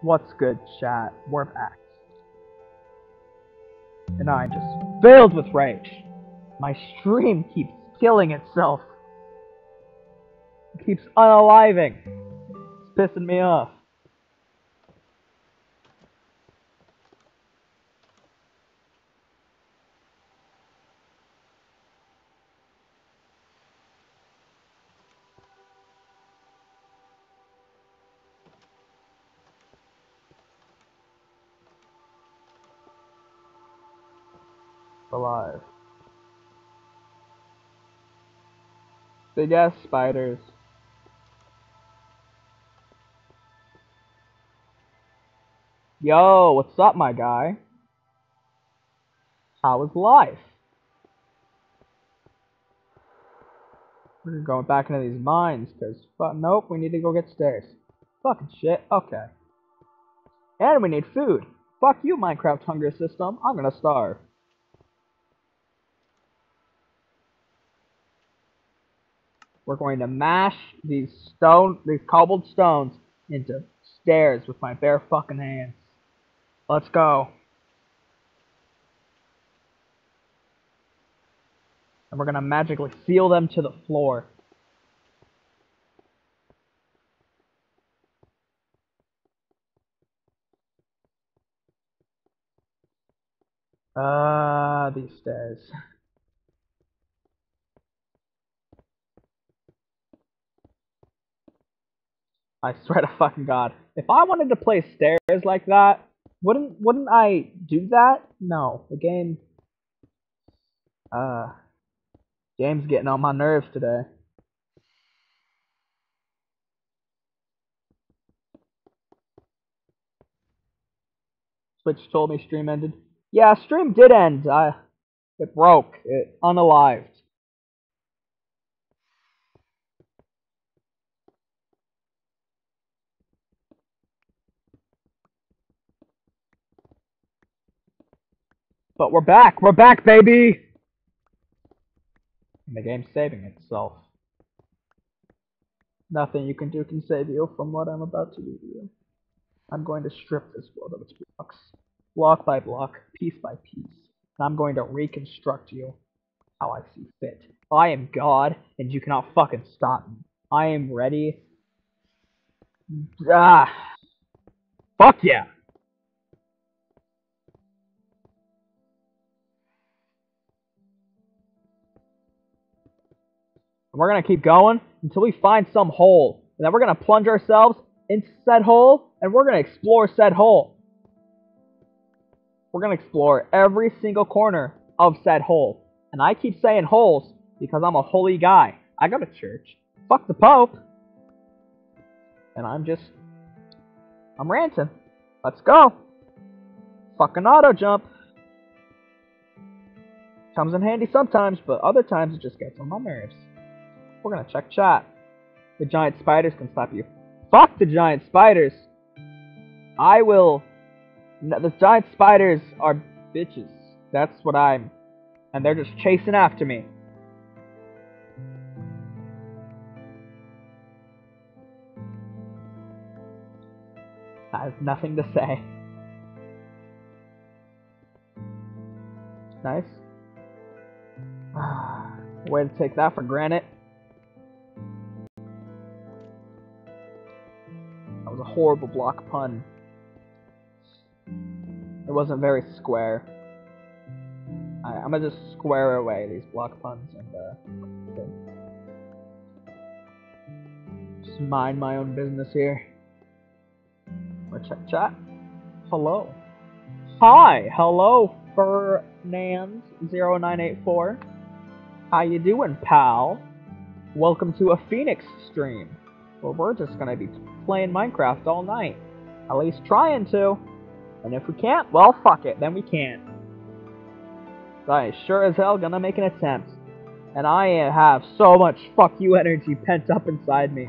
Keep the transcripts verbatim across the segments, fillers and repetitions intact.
What's good, chat? We're back. And I'm just filled with rage. My stream keeps killing itself. It keeps unaliving. It's pissing me off. Alive. Big ass spiders. Yo, what's up, my guy? How is life? We're going back into these mines, because, nope, we need to go get stairs. Fucking shit, okay. And we need food. Fuck you, Minecraft hunger system. I'm gonna starve. We're going to mash these stone, these cobbled stones into stairs with my bare fucking hands. Let's go. And we're gonna magically seal them to the floor. Ah, uh, these stairs. I swear to fucking God, if I wanted to play stairs like that, wouldn't wouldn't I do that? No, the game. Uh, game's getting on my nerves today. Switch told me stream ended. Yeah, stream did end. I, it broke. It unalived. But we're back! We're back, baby! And the game's saving itself. Nothing you can do can save you from what I'm about to do to you. I'm going to strip this world of its blocks. Block by block, piece by piece. And I'm going to reconstruct you how I see fit. I am God, and you cannot fucking stop me. I am ready. Ah! Fuck yeah! And we're gonna keep going until we find some hole. And then we're gonna plunge ourselves into said hole, and we're gonna explore said hole. We're gonna explore every single corner of said hole. And I keep saying holes because I'm a holy guy. I go to church. Fuck the Pope. And I'm just... I'm ranting. Let's go. Fucking auto jump. Comes in handy sometimes, but other times it just gets on my nerves. We're gonna check chat. The giant spiders can stop you. Fuck the giant spiders. I will... No, the giant spiders are bitches. That's what I'm... And they're just chasing after me. I have nothing to say. Nice. Way to take that for granted. That was a horrible block pun. It wasn't very square. I, I'm gonna just square away these block puns and uh, just mind my own business here. Let's check chat. Hello. Hi, hello, Fernand zero nine eight four. How you doing, pal? Welcome to a Phoenix stream, where we're just gonna be playing Minecraft all night. At least trying to. And if we can't, well, fuck it, then we can't. But I sure as hell gonna make an attempt. And I have so much fuck you energy pent up inside me.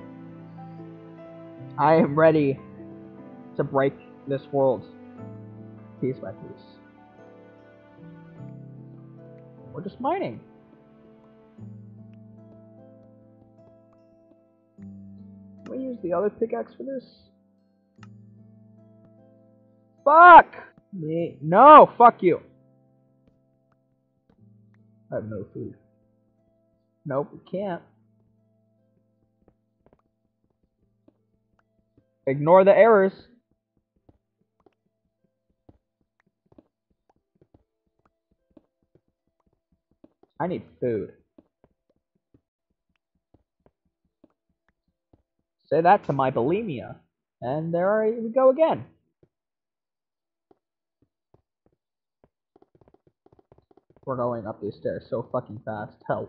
I am ready to break this world piece by piece. We're just mining. Can we use the other pickaxe for this? Fuck me. No, fuck you. I have no food. Nope, we can't. Ignore the errors. I need food. Say that to my bulimia. And there we go again. We're going up these stairs so fucking fast. Help.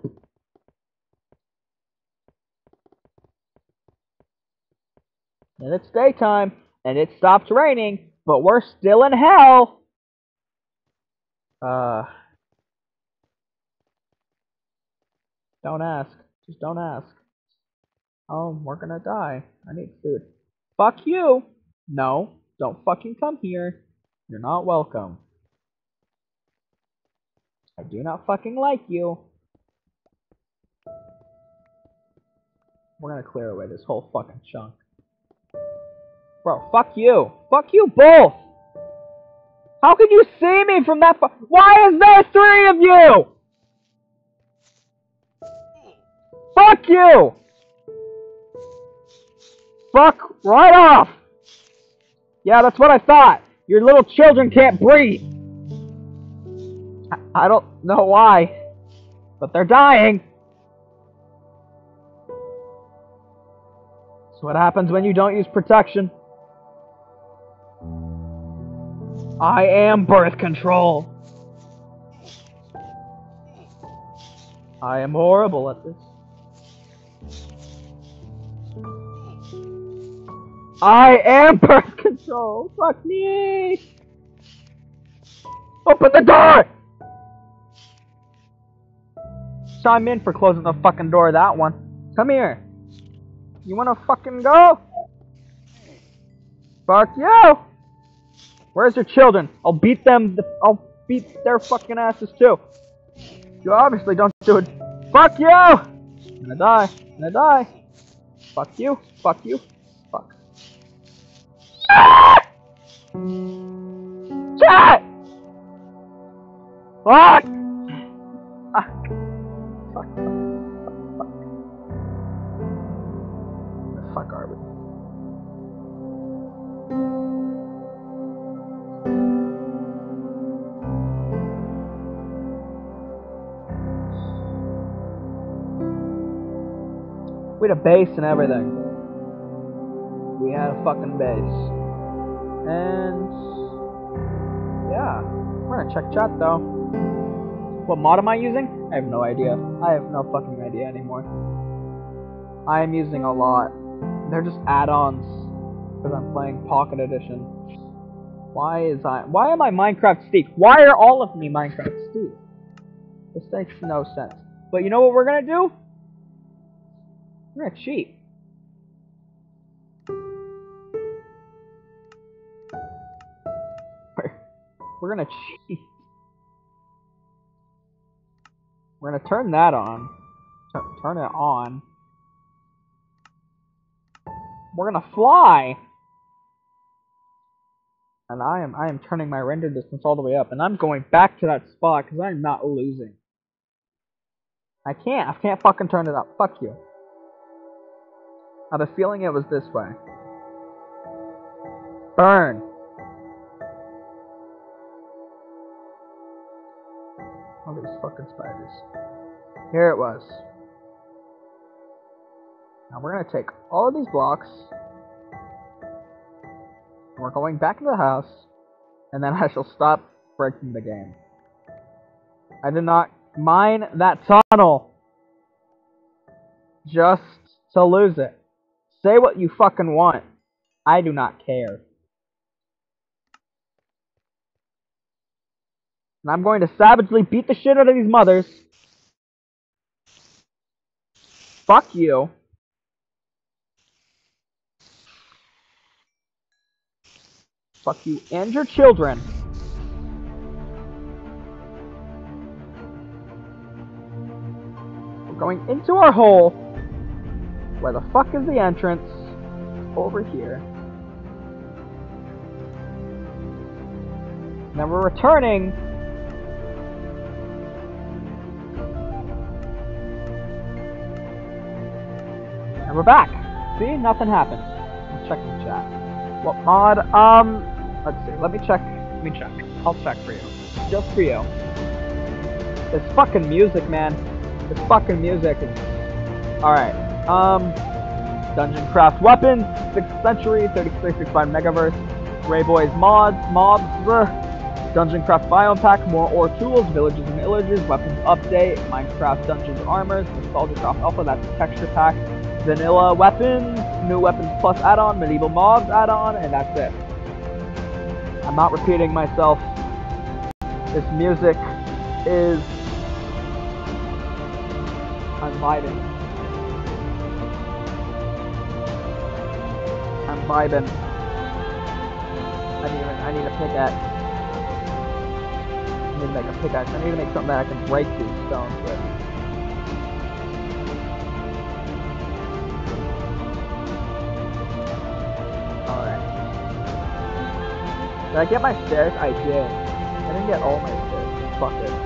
And it's daytime, and it stopped raining, but we're still in hell! Uh... Don't ask. Just don't ask. Oh, we're gonna die. I need food. Fuck you! No, don't fucking come here. You're not welcome. I do not fucking like you. We're gonna clear away this whole fucking chunk. Bro, fuck you! Fuck you both! How can you see me from that fu- Why is there three of you?! Fuck you! Fuck right off! Yeah, that's what I thought! Your little children can't breathe! I, I don't know why, but they're dying! That's what happens when you don't use protection. I am birth control! I am horrible at this. I am birth control! Fuck me! Open the door! Chime in for closing the fucking door, that one. Come here. You wanna fucking go? Fuck you! Where's your children? I'll beat them. I'll beat their fucking asses too. You obviously don't do it. Fuck you! I'm gonna die. I'm gonna die. Fuck you. Fuck you. Fuck. Ah! Chat! Fuck! Ah. Fuck. Fuck. Where the fuck are we? We had a base and everything. We had a fucking base. And yeah, we're gonna check chat though. What mod am I using? I have no idea. I have no fucking idea anymore. I am using a lot. They're just add-ons because I'm playing Pocket Edition. Why is I? Why am I Minecraft Steve? Why are all of me Minecraft Steve? This makes no sense. But you know what we're gonna do? We're gonna cheat. We're gonna cheat. We're gonna turn that on. Tur turn it on. We're gonna fly. And I am I am turning my render distance all the way up, and I'm going back to that spot because I'm not losing. I can't. I can't fucking turn it up. Fuck you. I have a feeling it was this way. Burn. All these fucking spiders. Here it was. Now we're gonna take all of these blocks. And we're going back to the house. And then I shall stop breaking the game. I did not mine that tunnel. Just to lose it. Say what you fucking want. I do not care. And I'm going to savagely beat the shit out of these mothers. Fuck you. Fuck you and your children. We're going into our hole. Where the fuck is the entrance? Over here. then we're returning. And we're back. See? Nothing happened. I'm checking the chat. What mod? Um, let's see. Let me check. Let me check. I'll check for you. Just for you. This fucking music, man. This fucking music is... Alright. Um... Dungeon Craft Weapons, sixth Century, thirty-three sixty-five Megaverse, Grey Boys Mods, Mobs, bleh. Dungeon Craft Biome Pack, more ore tools, villages and illagers, weapons update, Minecraft Dungeons Armors, Nostalgia Craft Alpha, that's a texture pack, vanilla weapons, new weapons plus add-on, medieval mobs add-on, and that's it. I'm not repeating myself. This music is... I'm vibing. I'm vibing. I need, I need a pickaxe. I need to make a pickaxe. I need to make something that I can break these stones with. Alright. Did I get my stairs? I did. I didn't get all my stairs. Fuck it.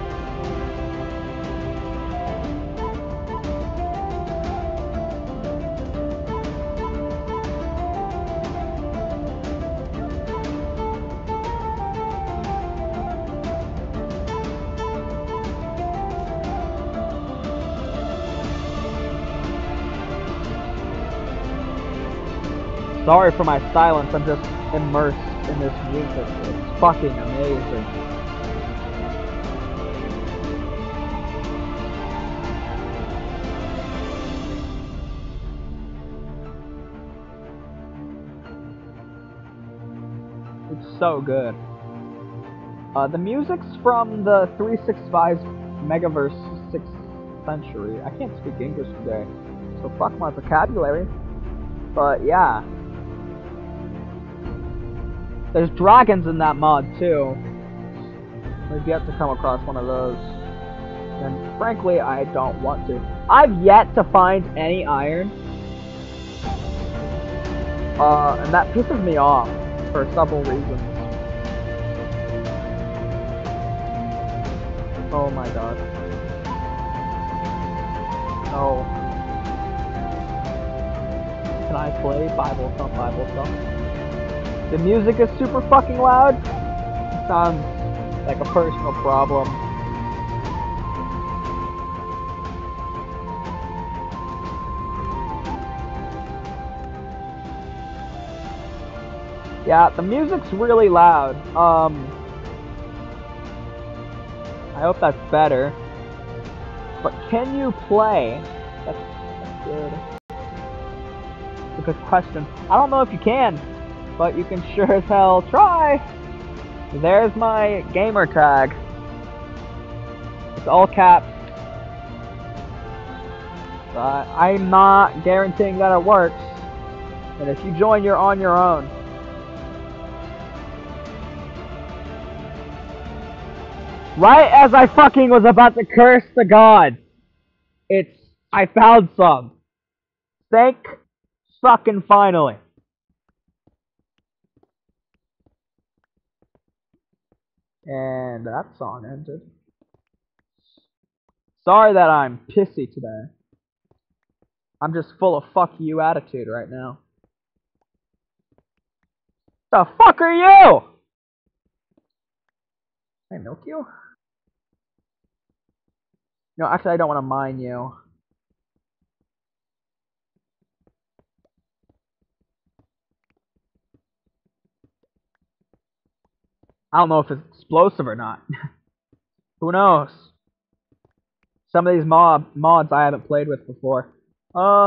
Sorry for my silence, I'm just immersed in this music. It's fucking amazing. It's so good. Uh, the music's from the three sixty-five Megaverse sixth Century. I can't speak English today, so fuck my vocabulary. But yeah. There's dragons in that mod too. We've yet to come across one of those. And frankly, I don't want to. I've yet to find any iron. Uh, and that pisses me off for several reasons. Oh my god. No. Can I play Bible stuff, Bible stuff? The music is super fucking loud. It sounds like a personal problem. Yeah, the music's really loud. Um, I hope that's better. But can you play? That's, that's good. That's a good question. I don't know if you can, but you can sure as hell try. There's my gamer tag. It's all caps. But I'm not guaranteeing that it works. And if you join, you're on your own. Right as I fucking was about to curse the god, it's, I found some. Thank fucking finally. And that song ended. Sorry that I'm pissy today. I'm just full of fuck you attitude right now. The fuck are you? Can I milk you? No, actually I don't want to mine you. I don't know if it's explosive or not. Who knows? Some of these mob mods I haven't played with before. Uh,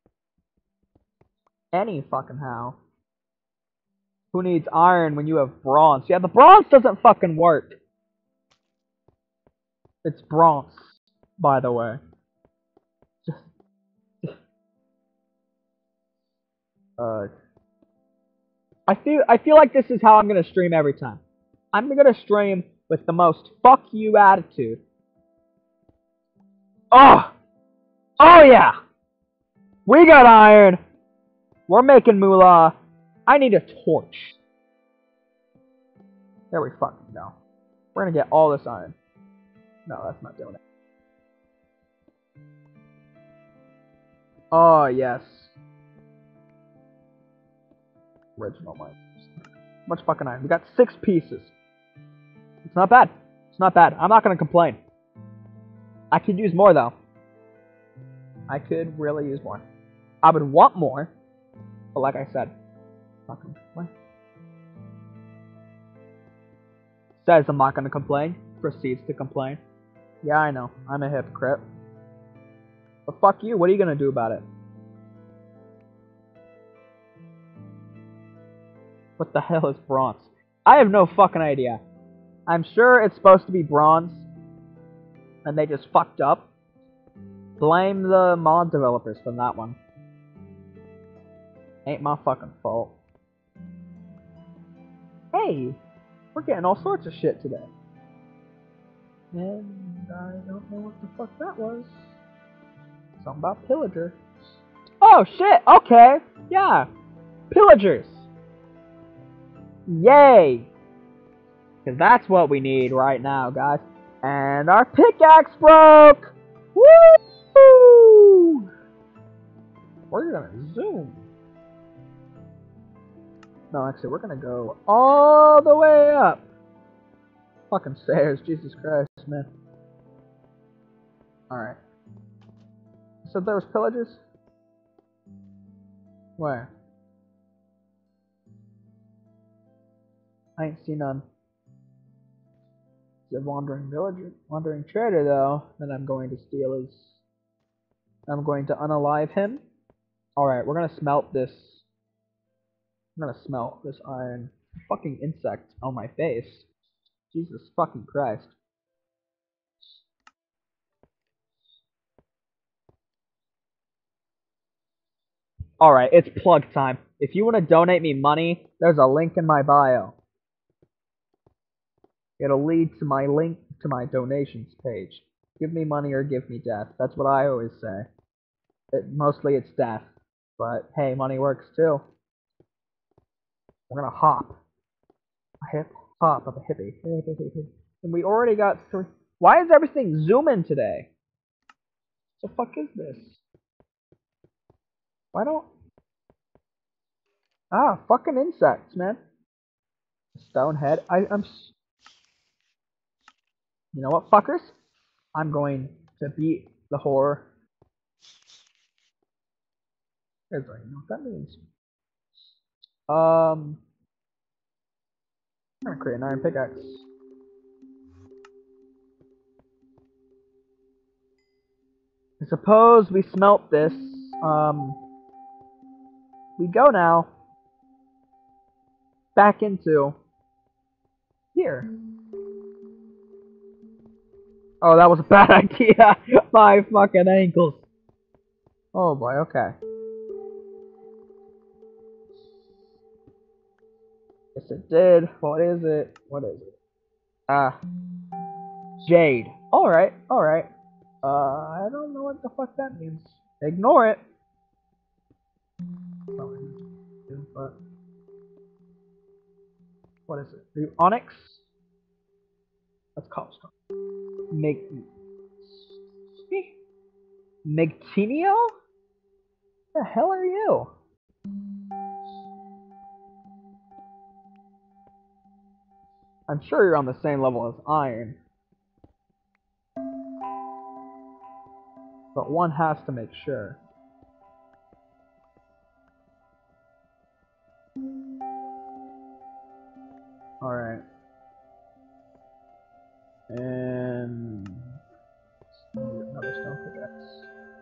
any fucking how. Who needs iron when you have bronze? Yeah, the bronze doesn't fucking work. It's bronze, by the way. Just, uh, I feel I feel like this is how I'm gonna stream every time. I'm gonna stream with the most fuck you attitude. Oh! Oh yeah! We got iron! We're making moolah. I need a torch. There we fucking go. We're gonna get all this iron. No, that's not doing it. Oh, yes. Original mine. Much fucking iron. We got six pieces. It's not bad. It's not bad. I'm not gonna complain. I could use more, though. I could really use more. I would want more. But like I said, I'm not gonna complain. Says I'm not gonna complain. Proceeds to complain. Yeah, I know. I'm a hypocrite. But fuck you. What are you gonna do about it? What the hell is bronze? I have no fucking idea. I'm sure it's supposed to be bronze. And they just fucked up. Blame the mod developers for that one. Ain't my fucking fault. Hey! We're getting all sorts of shit today. And I don't know what the fuck that was. Something about pillager. Oh shit! Okay! Yeah! Pillagers! Yay! Because that's what we need right now, guys. And our pickaxe broke! Woo! We're gonna zoom. No, actually, we're gonna go all the way up. Fucking stairs, Jesus Christ, man. Alright. So there was pillagers? Where? I ain't seen none. He's a wandering villager, wandering trader, though. Then I'm going to steal his. I'm going to unalive him. Alright, we're gonna smelt this. I'm gonna smelt this iron. Fucking insect on my face. Jesus fucking Christ. Alright, it's plug time. If you want to donate me money, there's a link in my bio. It'll lead to my link to my donations page. Give me money or give me death. That's what I always say. It, mostly it's death. But hey, money works too. We're gonna hop. A hip hop of a hippie. And we already got three. Why is everything zooming today? What the fuck is this? Why don't... Ah, fucking insects, man. Stonehead. I, I'm... You know what, fuckers? I'm going to beat the whore. I don't even know what that means. Um... I'm gonna create an iron pickaxe. I suppose we smelt this. Um... We go now. Back into... Here. Oh, that was a bad idea. My fucking ankles. Oh boy, okay. Yes, it did. What is it? What is it? Ah. Jade. Alright, alright. Uh, I don't know what the fuck that means. Ignore it. But what is it? The onyx? That's cobblestone. Meg... Megtinio? The hell are you? I'm sure you're on the same level as iron. But one has to make sure. Alright. And... another stone pickaxe.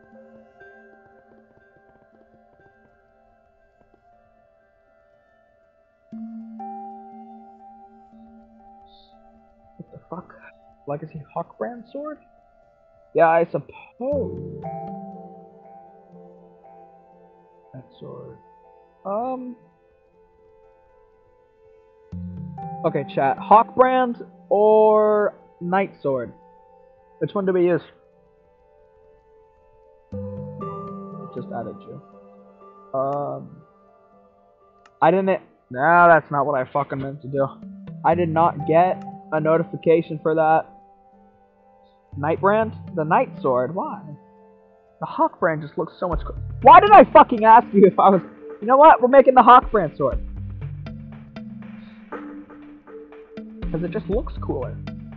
What the fuck? Legacy Hawkbrand sword? Yeah, I suppose. That sword. Um. Okay, chat. Hawkbrand or Knight sword? Which one do we use? Just added you. Um. I didn't. No, that's not what I fucking meant to do. I did not get a notification for that. Night brand? The night sword? Why? The hawk brand just looks so much cool. Why did I fucking ask you if I was... You know what? We're making the hawk brand sword. Because it just looks cooler.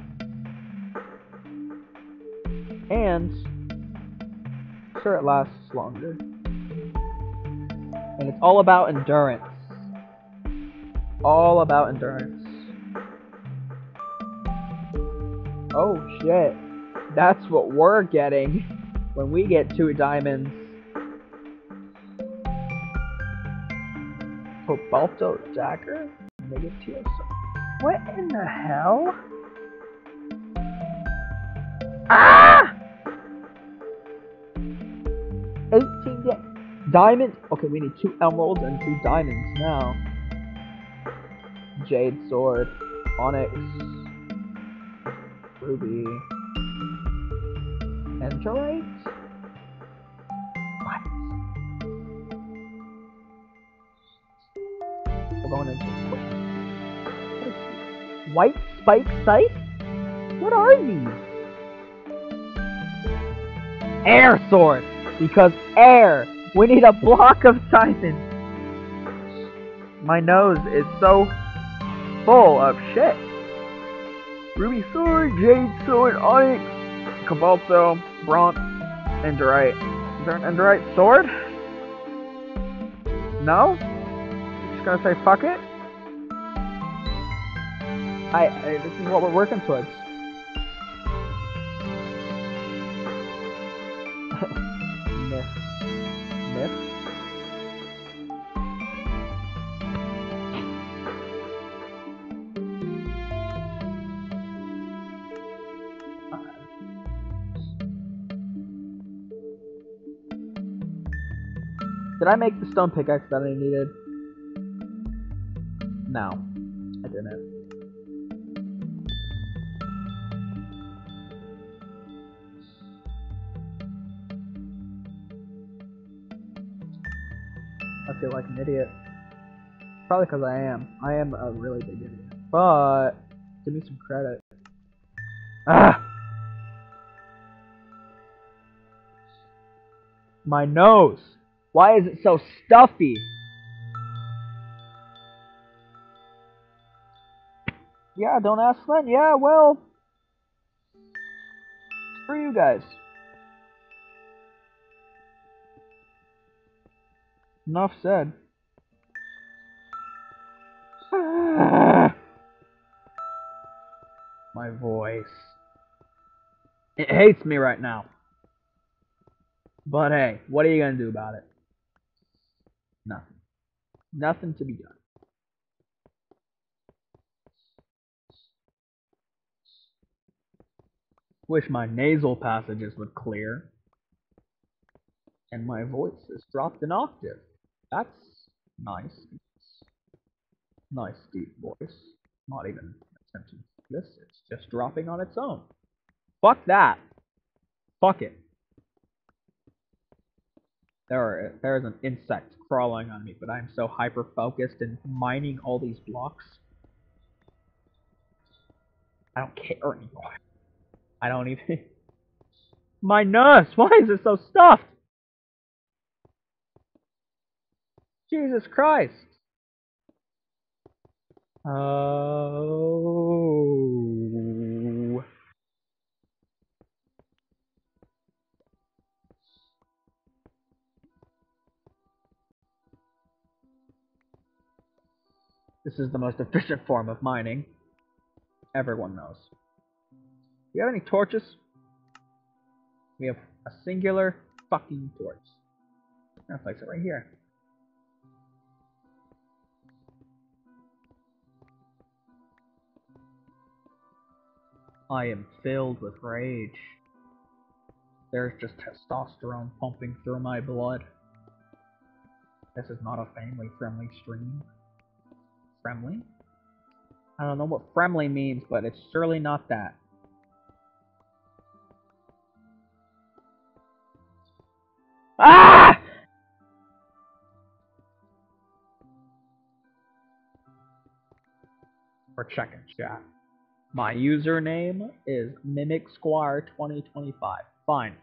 And... sure, it lasts longer. And it's all about endurance. All about endurance. Oh shit. That's what we're getting when we get two diamonds. Cobalto dagger? Negative. What in the hell? Ah! eighteen di diamonds. Okay, we need two emeralds and two diamonds now. Jade sword, onyx, ruby, android. What? We're going into white spike sight. What are these? Air sword, because air. We need a block of diamonds. My nose is so full of shit. Ruby sword, jade sword, onyx, cobalto, bronze, enderite. Is there an enderite sword? No? I'm just gonna say fuck it. I, I this is what we're working towards. Myth. Myth? Did I make the stone pickaxe that I needed? No, I didn't. I feel like an idiot. Probably because I am. I am a really big idiot. But, give me some credit. Ah! My nose! Why is it so stuffy? Yeah, don't ask friend. Yeah, well. For you guys. Enough said. My voice. It hates me right now. But hey, what are you gonna do about it? Nothing. Nothing to be done. Wish my nasal passages would clear. And my voice is dropped an octave. That's nice. Nice deep voice. Not even attempting this, it's just dropping on its own. Fuck that. Fuck it. There are, there is an insect crawling on me, but I'm so hyper focused and mining all these blocks. I don't care anymore. I don't even. My nose! Why is it so stuffed? Jesus Christ. Oh. This is the most efficient form of mining. Everyone knows. Do you have any torches? We have a singular fucking torch. I'm gonna place it right here. I am filled with rage. There's just testosterone pumping through my blood. This is not a family-friendly stream. Friendly? I don't know what friendly means, but it's surely not that. Ah! Or check in chat. My username is Mimic Squire twenty twenty-five. Fine.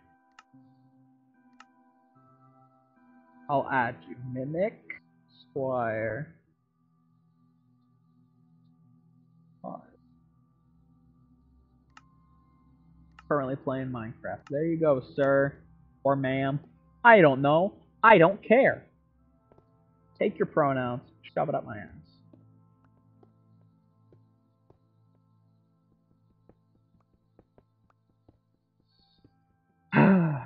I'll add you. Mimic Squire. Currently playing Minecraft. There you go, sir. Or ma'am. I don't know. I don't care. Take your pronouns. Shove it up my ass.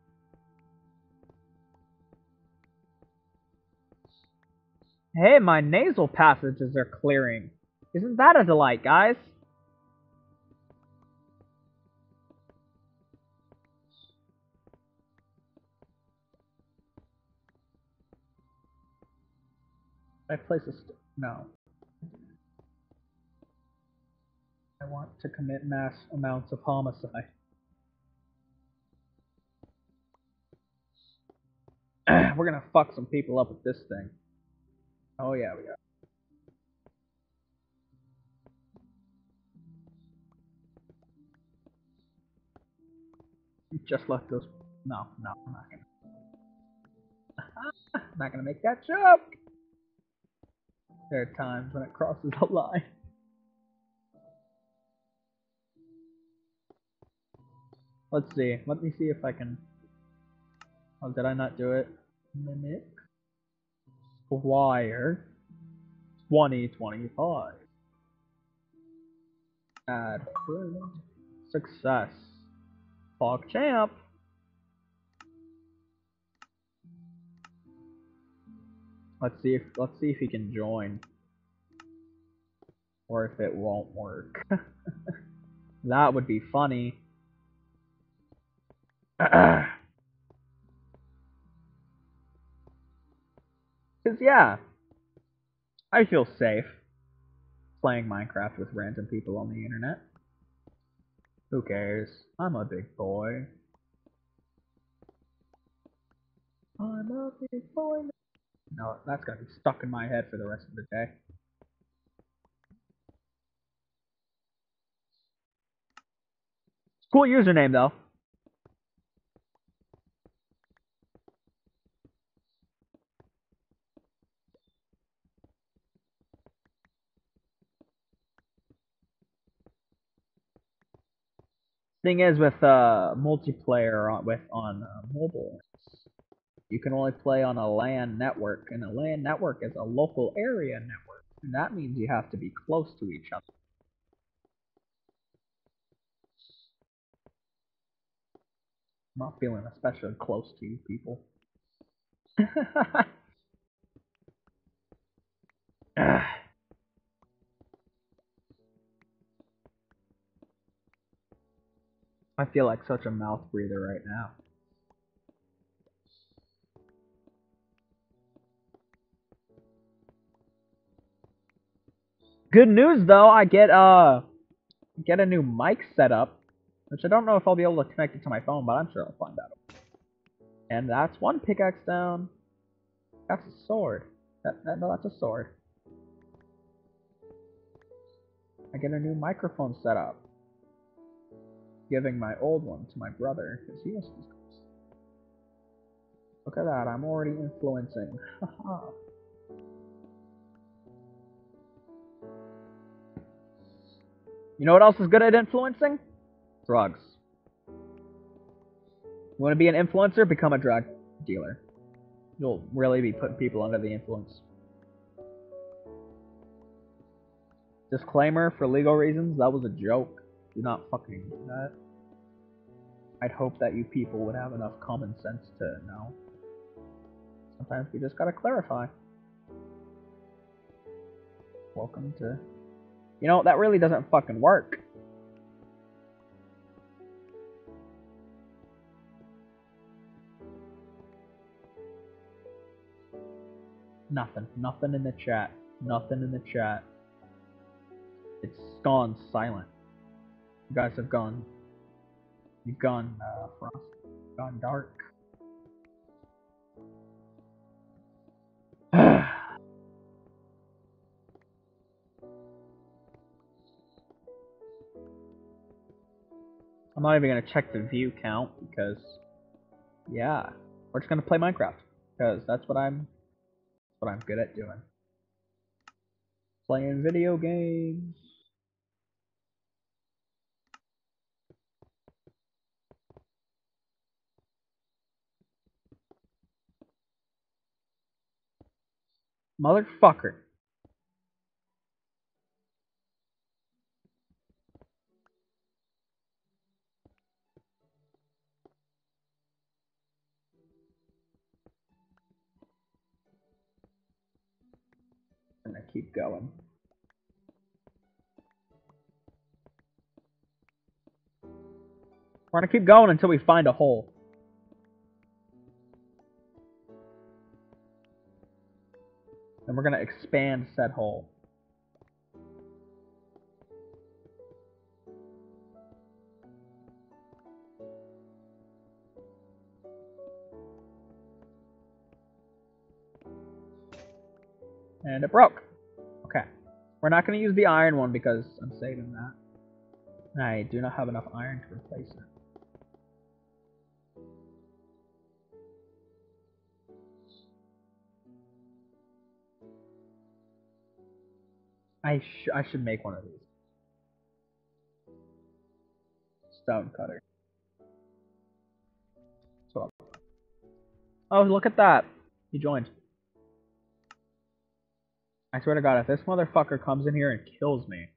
Hey, my nasal passages are clearing. Isn't that a delight, guys? I place a st- no. I want to commit mass amounts of homicide. We're gonna fuck some people up with this thing. Oh yeah, we are. Just let those. No, no, I'm not gonna. I'm not gonna make that joke. There are times when it crosses the line. Let's see. Let me see if I can. Oh, did I not do it? Mimic Squire twenty twenty-five. Add friend. Success. PogChamp. Let's see if let's see if he can join. Or if it won't work. That would be funny. Cause yeah, I feel safe playing Minecraft with random people on the internet. Who cares? I'm a big boy. I'm a big boy. No, that's gonna be stuck in my head for the rest of the day. Cool username though. Thing is, with uh, multiplayer on, with on uh, mobile, you can only play on a LAN network, and a LAN network is a local area network, and that means you have to be close to each other. I'm not feeling especially close to you people. I feel like such a mouth breather right now. Good news though, I get uh get a new mic setup, which I don't know if I'll be able to connect it to my phone, but I'm sure I'll find out. And that's one pickaxe down. That's a sword. That, that no, that's a sword. I get a new microphone setup. Giving my old one to my brother because he has. Look at that! I'm already influencing. Haha. You know what else is good at influencing? Drugs. You want to be an influencer? Become a drug dealer. You'll really be putting people under the influence. Disclaimer, for legal reasons, that was a joke. Do not fucking do that. I'd hope that you people would have enough common sense to know. Sometimes we just gotta clarify. Welcome to... You know, that really doesn't fucking work. Nothing. Nothing in the chat. Nothing in the chat. It's gone silent. You guys have gone... You've gone, uh, frost. Gone dark. I'm not even gonna check the view count because, yeah, we're just gonna play Minecraft because that's what I'm, what I'm good at doing. Playing video games. Motherfucker. I'm gonna keep going. We're gonna keep going until we find a hole. And we're gonna expand said hole. And it broke. Okay. We're not gonna use the iron one because I'm saving that. I do not have enough iron to replace it. I sh I should make one of these. Stone cutter. So, oh, look at that. He joined. I swear to God, if this motherfucker comes in here and kills me,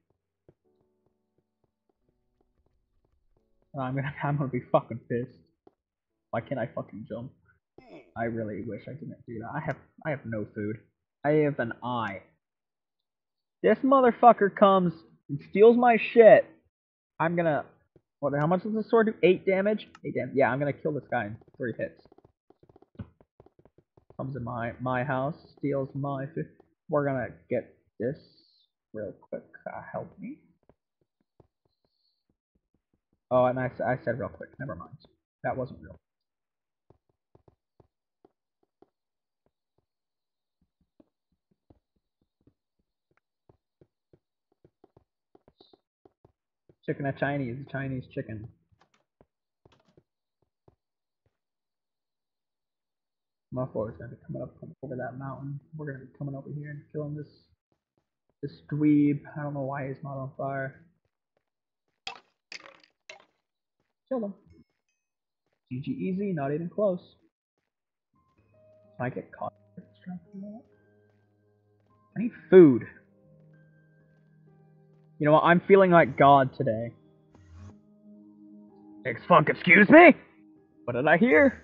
I'm gonna I'm gonna be fucking pissed. Why can't I fucking jump? I really wish I didn't do that. I have I have no food. I have an eye. This motherfucker comes and steals my shit. I'm gonna. What? How much does the sword do? Eight damage. Eight damage. Yeah, I'm gonna kill this guy in three hits. Comes in my my house, steals my. We're gonna get this real quick. Uh, help me. Oh, and I I said real quick. Never mind. That wasn't real. Chicken at Chinese. Chinese chicken. My forward's gonna be coming up over that mountain. We're gonna be coming over here and killing this this dweeb. I don't know why he's not on fire. Kill him. G G easy, not even close. Can I get caught? I need food. You know what? I'm feeling like God today. Ex fuck, excuse me? What did I hear?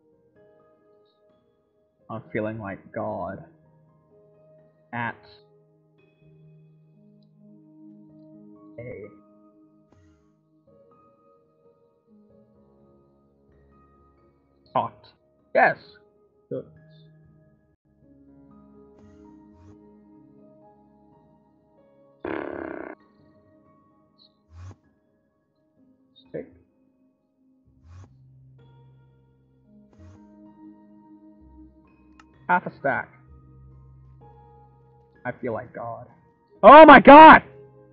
I'm feeling like God. At a pot. Yes. Good. Stick. Half a stack. I feel like God. Oh my God!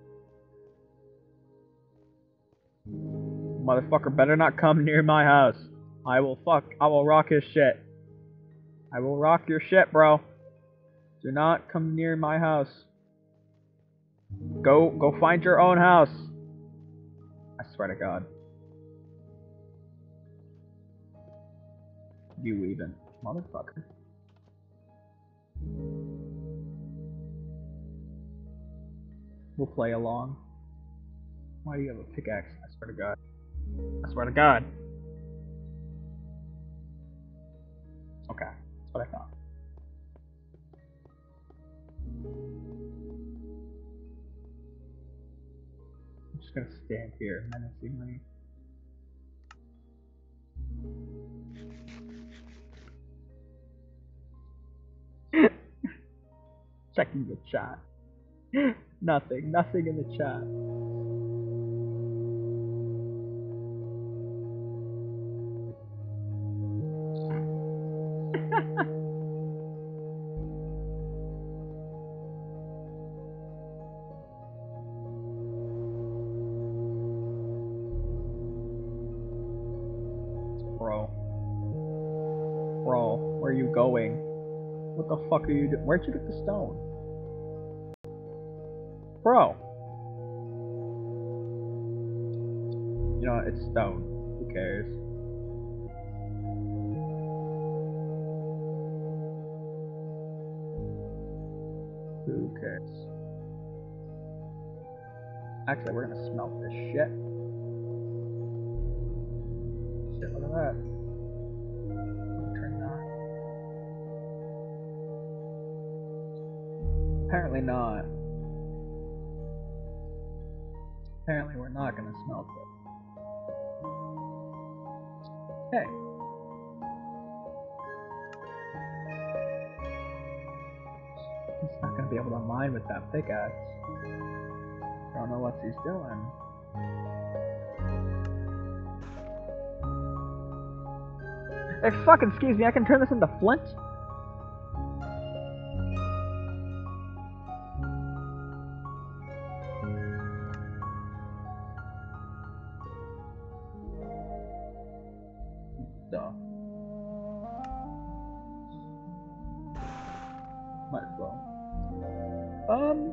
Motherfucker better not come near my house. I will fuck. I will rock his shit. I will rock your shit, bro. Do not come near my house. Go, go find your own house. I swear to God. You even, motherfucker. We'll play along. Why do you have a pickaxe? I swear to God. I swear to God. Okay, that's what I thought. I'm just gonna stand here menacingly. Checking the chat. Nothing, nothing in the chat. Bro. Bro, where are you going? What the fuck are you doing? Where'd you get the stone? Bro. You know, it's stone. Who cares? Who cares? Actually, we're gonna smelt this shit. Shit, look at that. Turn that. Apparently not. Apparently we're not gonna smelt it. Hey. He's not gonna be able to mine with that pickaxe. Don't know what he's doing. Hey, fucking excuse me, I can turn this into flint? Duh. Might as well. Um...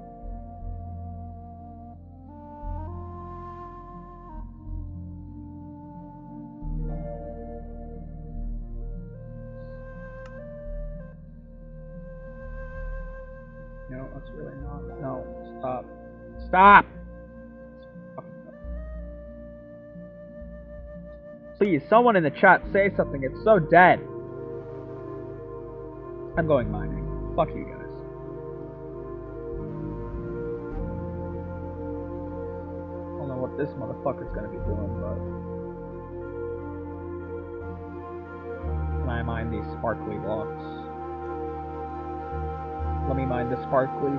No, that's really not. No, stop. Stop! Please, someone in the chat say something. It's so dead. I'm going mining. Fuck you guys. I don't know what this motherfucker's gonna be doing, but... Can I mine these sparkly blocks? Let me mine the sparklies.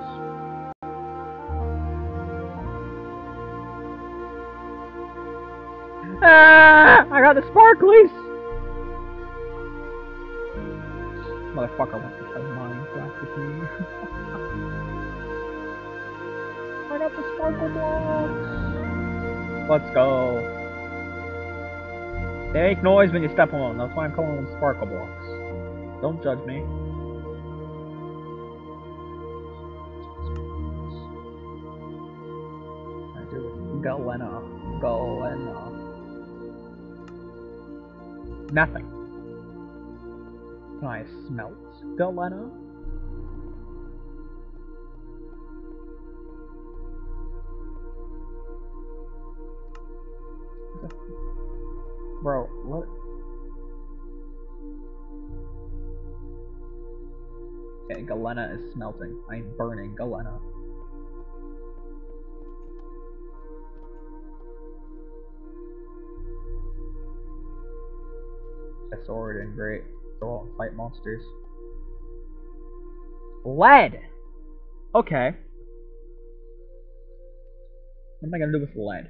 Ah! I got the sparklies! Motherfucker wants to play Minecraft with me. I got the sparkle blocks! Let's go. They make noise when you step on them. That's why I'm calling them sparkle blocks. Don't judge me. I do it. Galena. Galena. Nothing. Can I smelt Galena? Bro, what? Okay, Galena is smelting. I'm burning Galena. A sword and great. Go out and fight monsters. Lead! Okay. What am I gonna do with lead?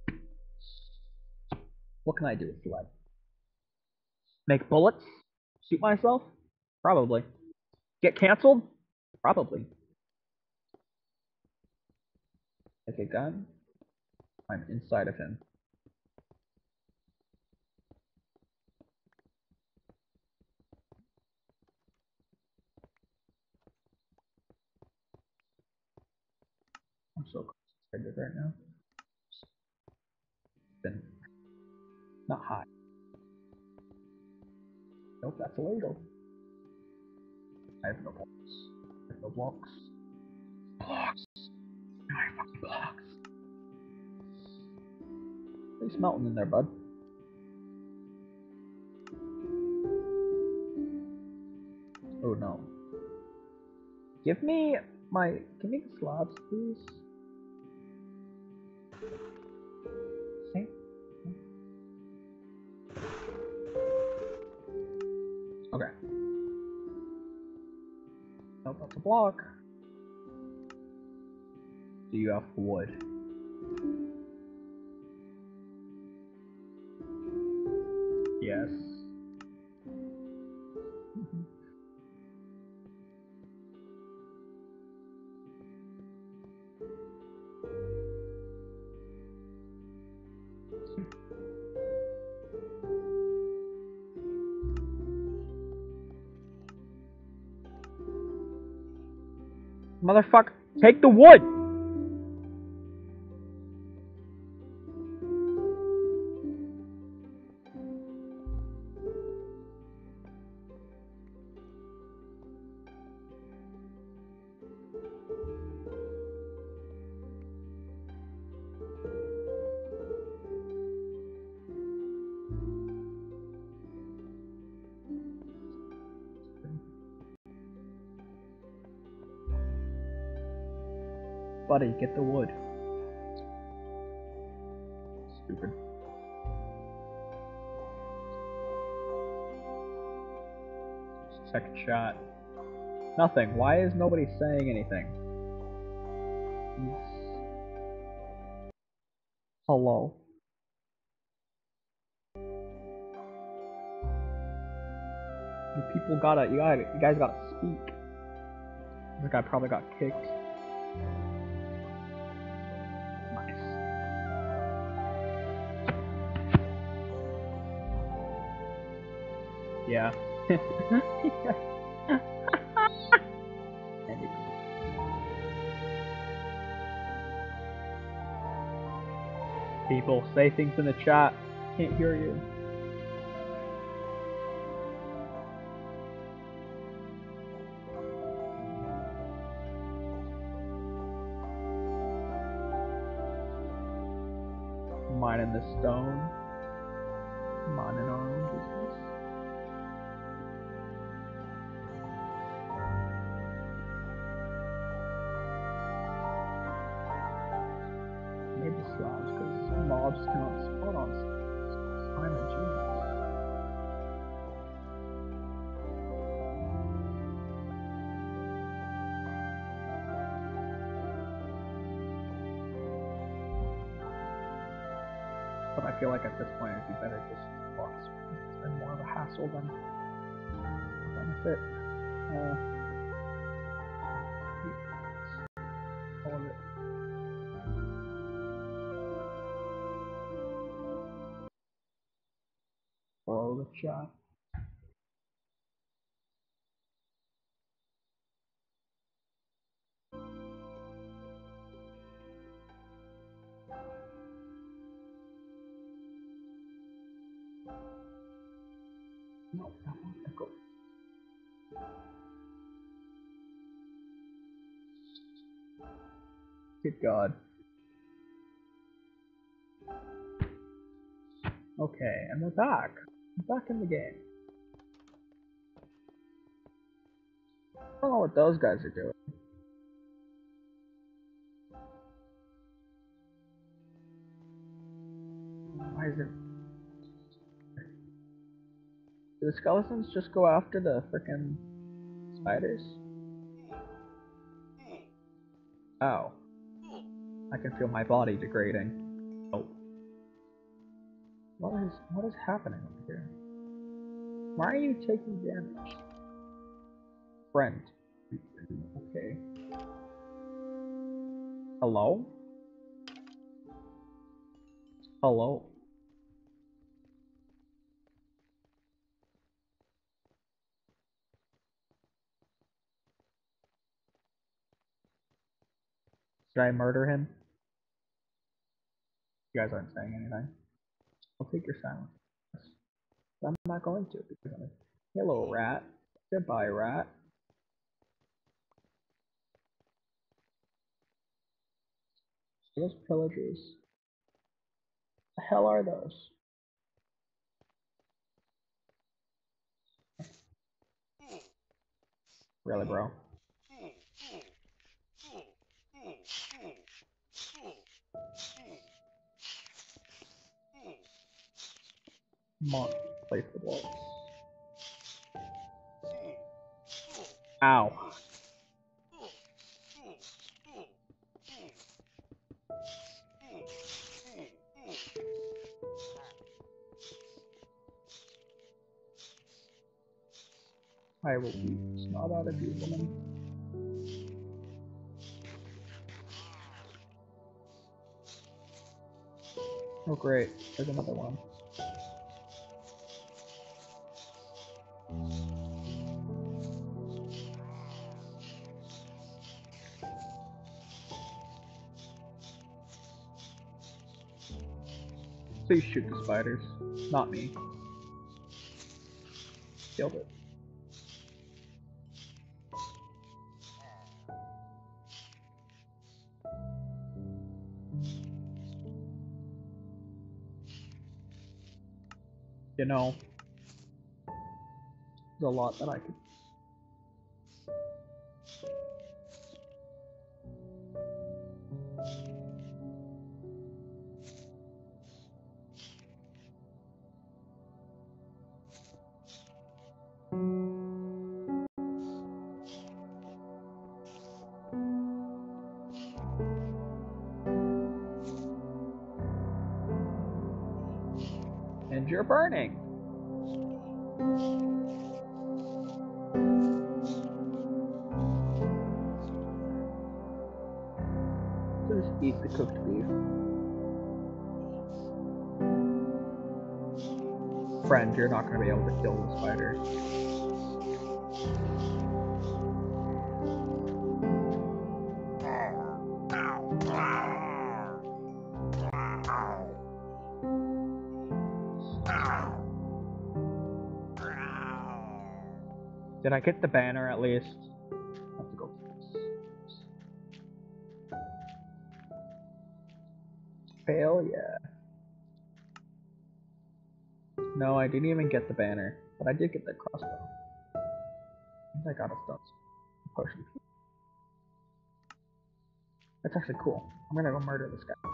What can I do with lead? Make bullets? Shoot myself? Probably. Get cancelled? Probably. Take a gun? I'm inside of him. I'm so excited right now. Then not high. Nope, that's illegal. I have no blocks. I have no blocks. Blocks. No, I have fucking blocks. What are you smelting in there, bud? Oh no. Give me my. Give me the slabs, please. Okay. Okay. Nope, that's a block. Do you have wood? Yes. Motherfucker, take the wood! Buddy, get the wood. Stupid. Check chat. Nothing. Why is nobody saying anything? Hello. You people gotta, you gotta, you guys gotta speak. This guy probably got kicked. Nice. Yeah. People, say things in the chat. Can't hear you. Mining the stone. Mining our own business. Maybe slabs, because mobs cannot spawn on slabs. I'm a genius. But I feel like at this point it'd be better just to box. It's been more of a hassle than a benefit. Uh, all of it. Follow the chat. No, that won't echo. Good God. Okay, and we're back. We're back in the game. I don't know what those guys are doing. Why is it? Do the skeletons just go after the frickin' spiders? Ow. I can feel my body degrading. Oh. What is what is happening over here? Why are you taking damage? Friend. Okay. Hello? Hello? Should I murder him? You guys aren't saying anything. I'll take your silence. But I'm not going to because I'm a hello rat. Goodbye rat. Those pillagers. The hell are those? Really, bro? Monk, place the blocks. Ow. I will beat snot out of you, woman. Oh great, there's another one. Please shoot the spiders. Not me. Killed it. You know, there's a lot that I could. And you're burning. Just eat the cooked beef. Friend, you're not going to be able to kill the spider. Did I get the banner at least? I have to go. Fail, yeah. No, I didn't even get the banner, but I did get the crossbow. I think I got a stun potion. That's actually cool. I'm gonna go murder this guy.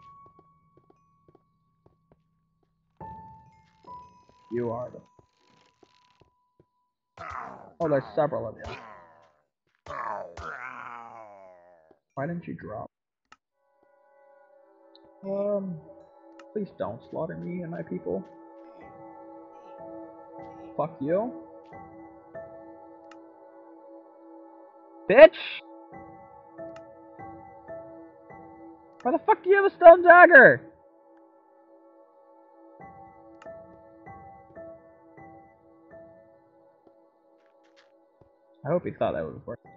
You are the. Oh, there's several of you. Why didn't you drop? Um, please don't slaughter me and my people. Fuck you. Bitch! Why the fuck do you have a stone dagger? I hope he thought that was worth it.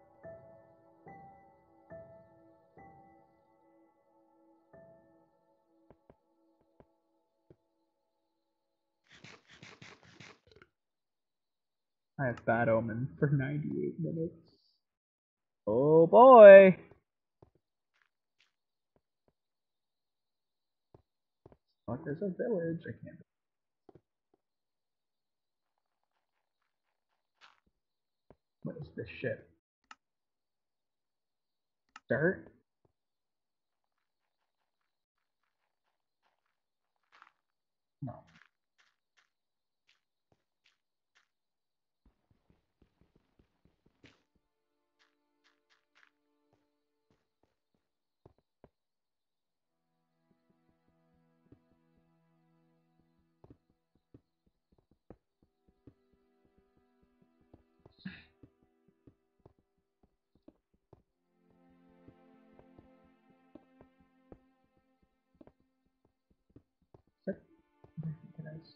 I have bad omen for ninety-eight minutes. Oh boy! Fuck, there's a village. I can't. What is this shit? Dirt? No. What? I think it is.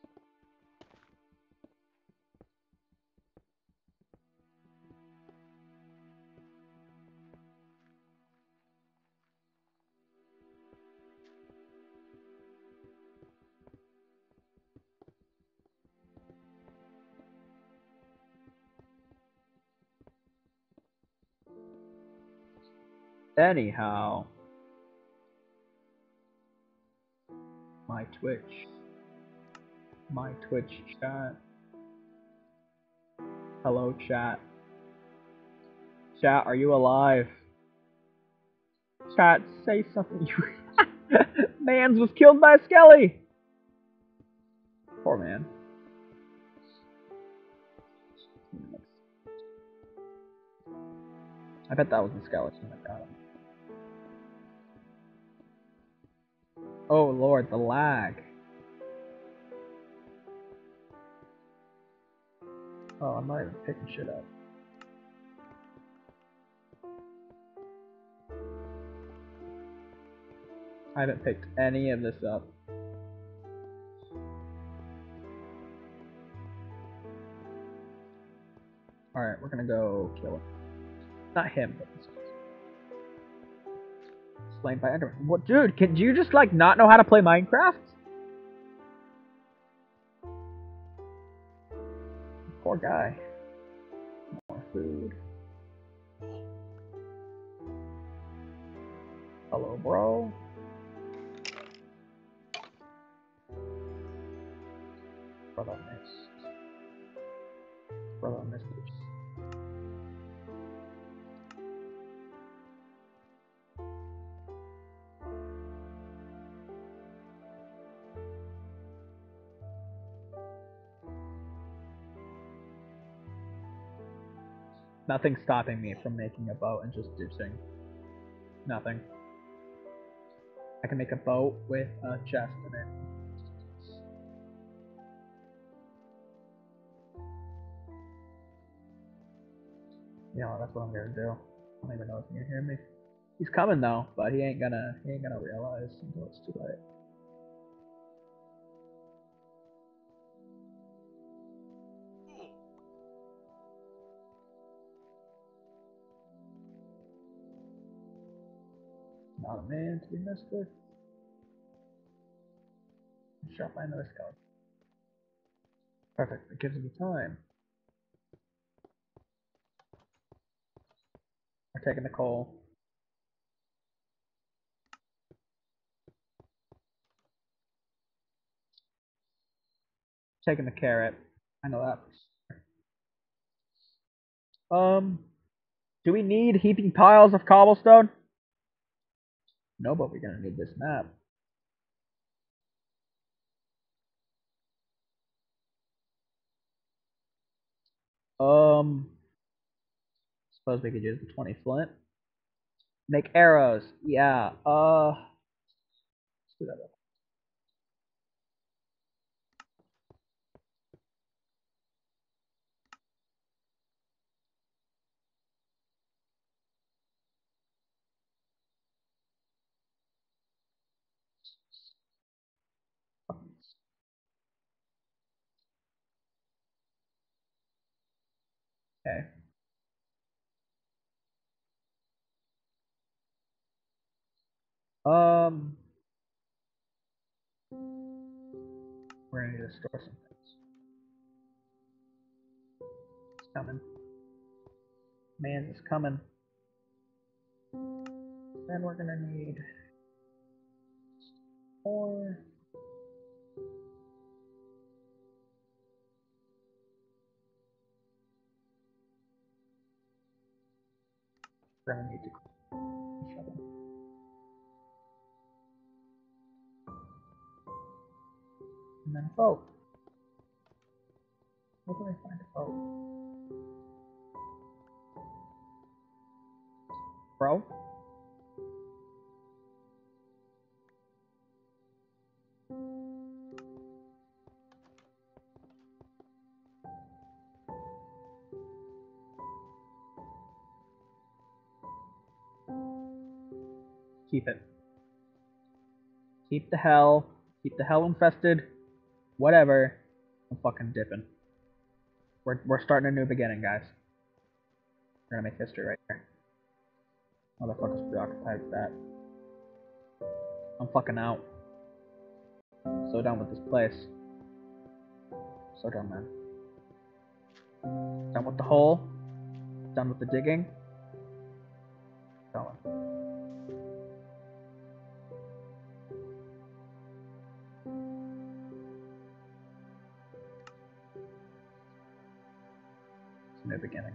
Anyhow, my Twitch, my Twitch chat. Hello, chat. Chat, are you alive? Chat, say something. Mans was killed by a skelly. Poor man. I bet that was the skeleton that got him. Oh lord, the lag. Oh, I'm not even picking shit up. I haven't picked any of this up. Alright, we're gonna go kill him. Not him, but this one. Slain by Enderman. What, dude, can you just like not know how to play Minecraft? guy. More food. Hello, bro. Brother missed. Brother missed. Nothing's stopping me from making a boat and just deucing. Nothing. I can make a boat with a chest in it. Yeah, that's what I'm gonna do. I don't even know if he can hear me. He's coming though, but he ain't gonna he ain't gonna realize until it's too late. Not a man to be messed with. Shot by another scout. Perfect. It gives me time. We're taking the coal. Taking the carrot. I know that for sure. Um, do we need heaping piles of cobblestone? No, but we're gonna need this map. Um, suppose we could use the twenty flint. Make arrows. Yeah. Uh, let's do that. Okay. Um, we're gonna need to store some things. It's coming. Man, it's coming. Then we're gonna need more. We're gonna need to shovel. And then boat. Where can I find a boat? Bro? Keep it. Keep the hell. Keep the hell infested. Whatever. I'm fucking dipping. We're, we're starting a new beginning, guys. We're gonna make history right here. Motherfuckers preoccupied with that. I'm fucking out. So done with this place. So done, man. Done with the hole. Done with the digging. Going. It's a new beginning.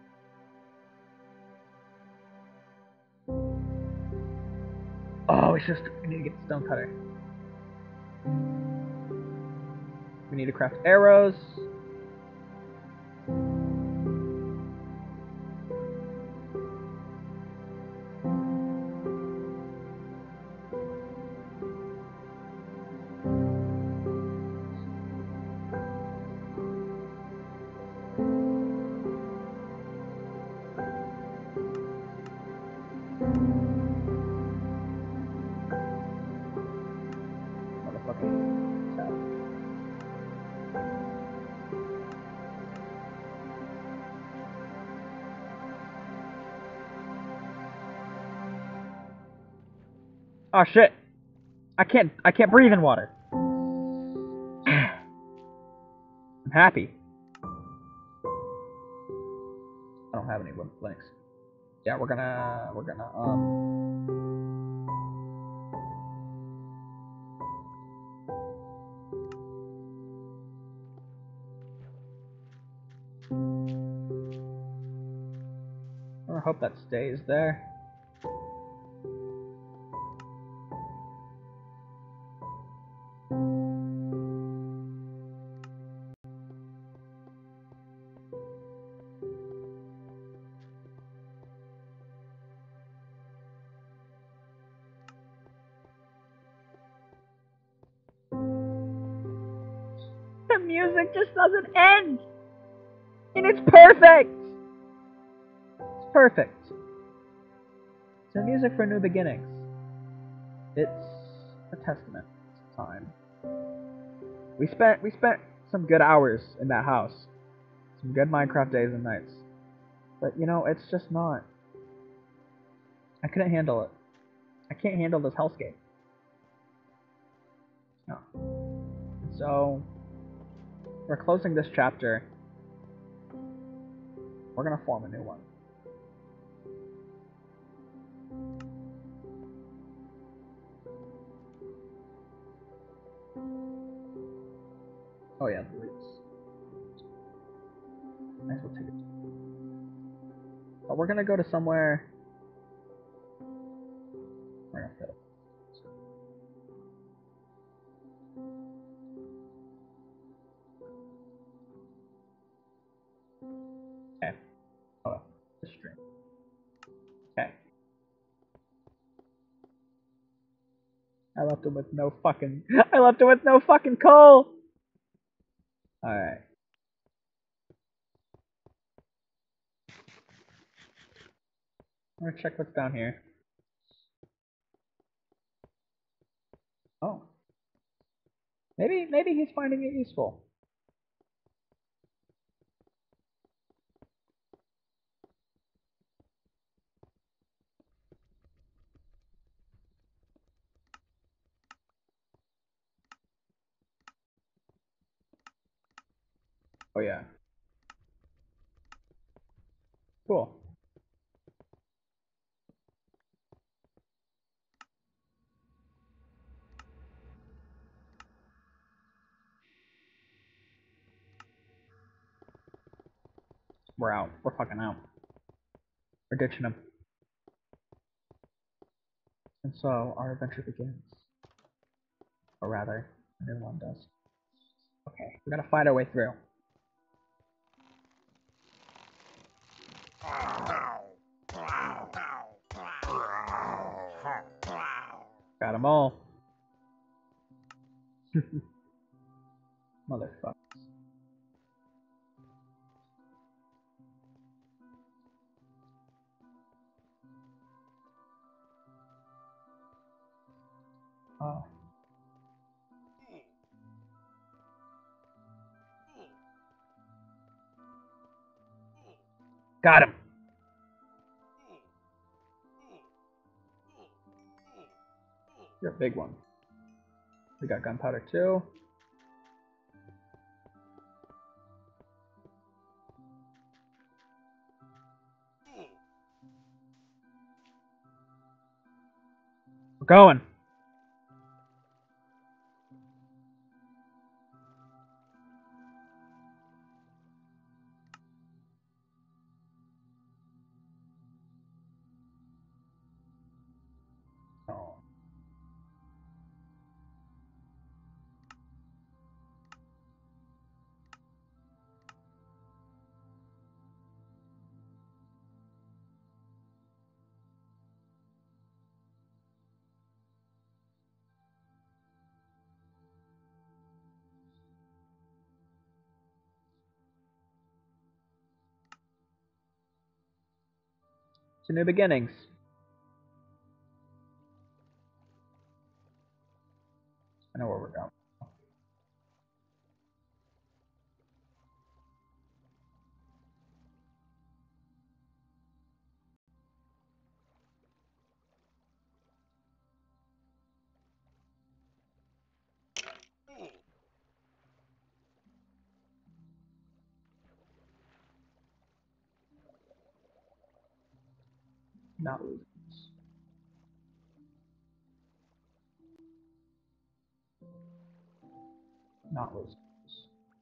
Oh, it's just, we need to get the stone cutter. We need to craft arrows. Motherfucking tap. Oh shit! I can't, I can't breathe in water. I'm happy. have any wooden planks. Yeah, we're gonna we're gonna um I hope that stays there. The music just doesn't end! And it's perfect! It's perfect. It's the music for new beginnings. It's a testament to time. We spent we spent some good hours in that house. Some good Minecraft days and nights. But you know, it's just not. I couldn't handle it. I can't handle this hellscape. No. So we're closing this chapter. We're gonna form a new one. Oh yeah, the roots. Might as well take it. But we're gonna go to somewhere. We're gonna fit it. Okay. Oh, the string. Okay. I left him with no fucking. I left him with no fucking coal. All right. I'm gonna check what's down here. Oh. Maybe maybe he's finding it useful. Oh yeah. Cool. We're out. We're fucking out. We're ditching him. And so our adventure begins. Or rather, a new one does. Okay, we gotta find our way through. Got them all. Motherfucker. Oh. Got him. You're a big one. We got gunpowder too. We're going. Oh. To new beginnings. I know where we're going. Not losing this. Not losing this.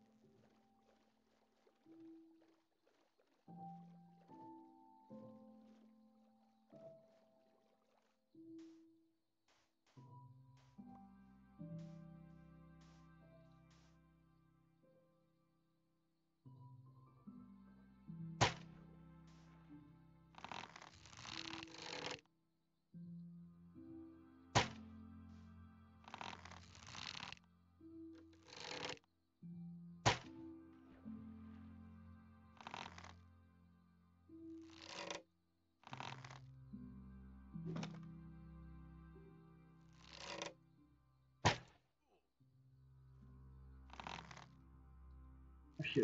Shoot.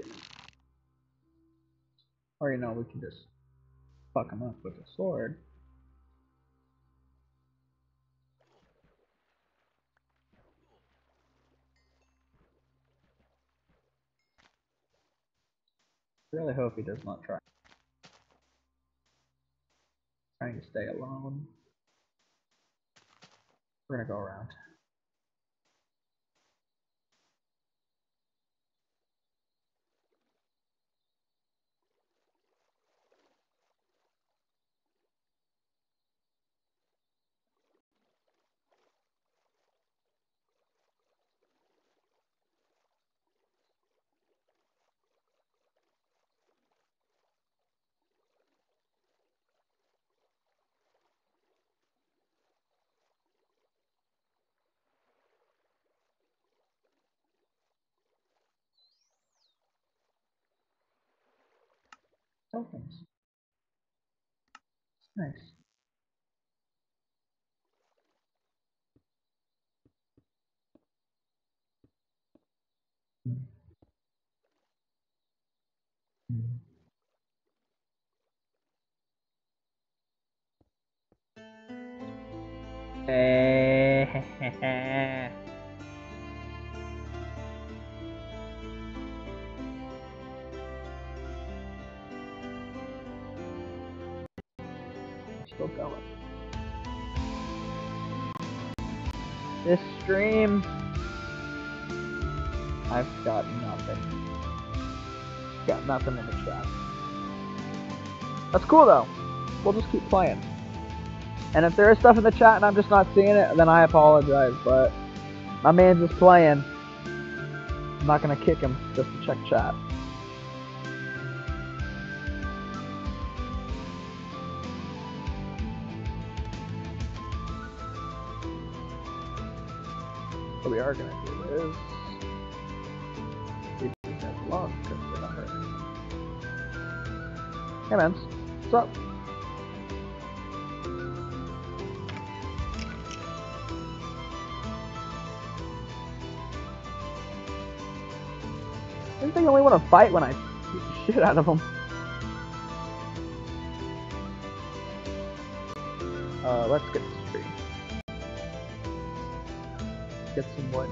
Or you know, we can just fuck him up with a sword. Really hope he does not try. Trying to stay alone. We're gonna go around. Tokens. Nice. Eh. Still going. This stream, I've got nothing. Got nothing in the chat. That's cool though. We'll just keep playing. And if there is stuff in the chat and I'm just not seeing it, then I apologize. But my man's just playing. I'm not gonna kick him just to check chat. So we are gonna do this. See if we can log because we're not hurting. Hey man, what's up? I think they only want to fight when I beat the shit out of them. Uh, let's get this tree. Get some wood.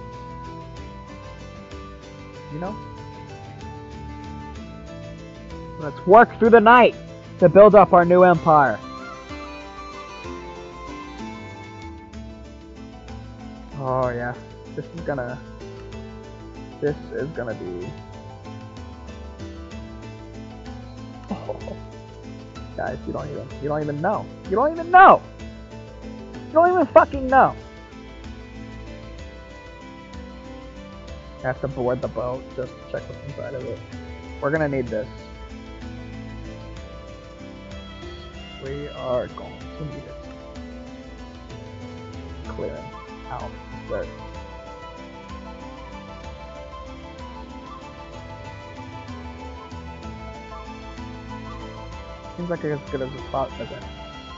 You know? Let's work through the night to build up our new empire. Oh yeah, this is gonna, this is gonna be, oh, guys, you don't even, you don't even know, you don't even know, you don't even fucking know. I have to board the boat just to check what's inside of it. We're gonna need this. We are going to need it. Clearing out dirt. Seems like it's as good as a spot as it.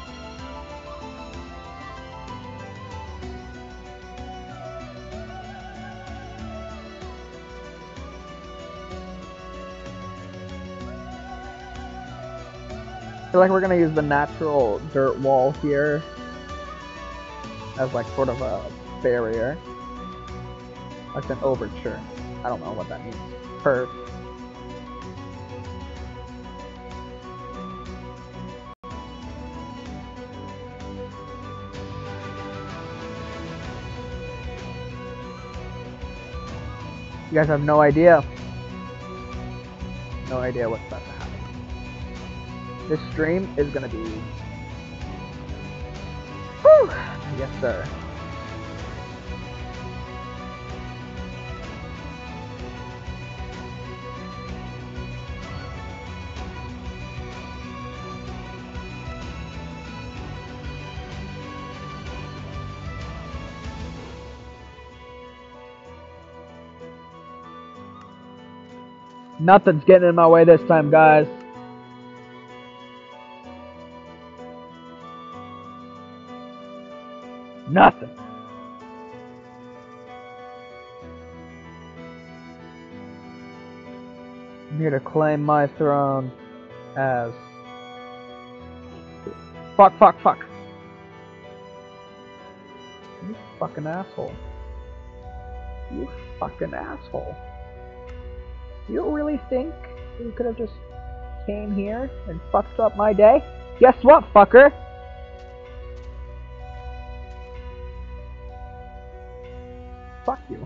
I feel like we're gonna use the natural dirt wall here as like sort of a barrier. Like an overture. I don't know what that means. Perf. You guys have no idea. No idea what's about to happen. This stream is gonna be... Whew! Yes, sir. Nothing's getting in my way this time, guys. Nothing. I'm here to claim my throne as... Fuck, fuck, fuck. You fucking asshole. You fucking asshole. You really think you could have just came here and fucked up my day? Guess what, fucker? Fuck you.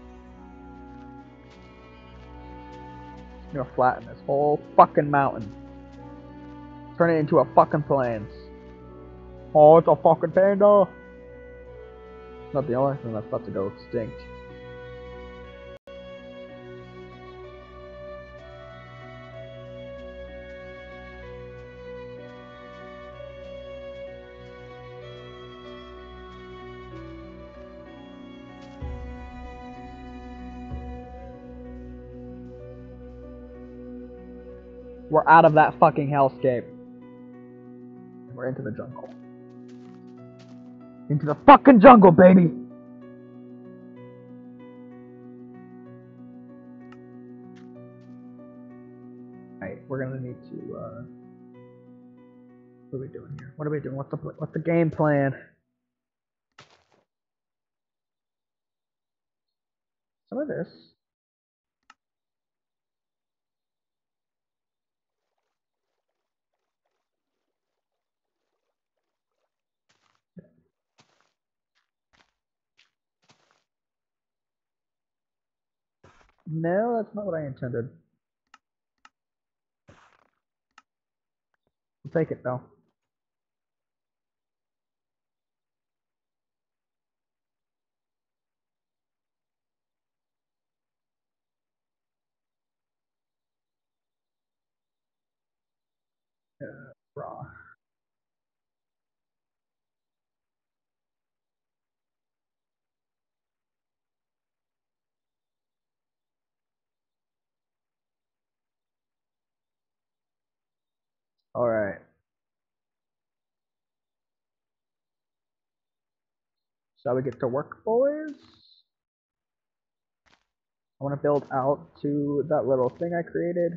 You're gonna flatten this whole fucking mountain. Turn it into a fucking plains. Oh, it's a fucking panda! It's not the only thing that's about to go extinct. We're out of that fucking hellscape. And we're into the jungle. Into the fucking jungle, baby! Alright, we're gonna need to, uh... what are we doing here? What are we doing? What's the, what's the game plan? Some of this. No, that's not what I intended. We'll take it, though. Uh, raw. Alright. Shall we get to work, boys? I want to build out to that little thing I created.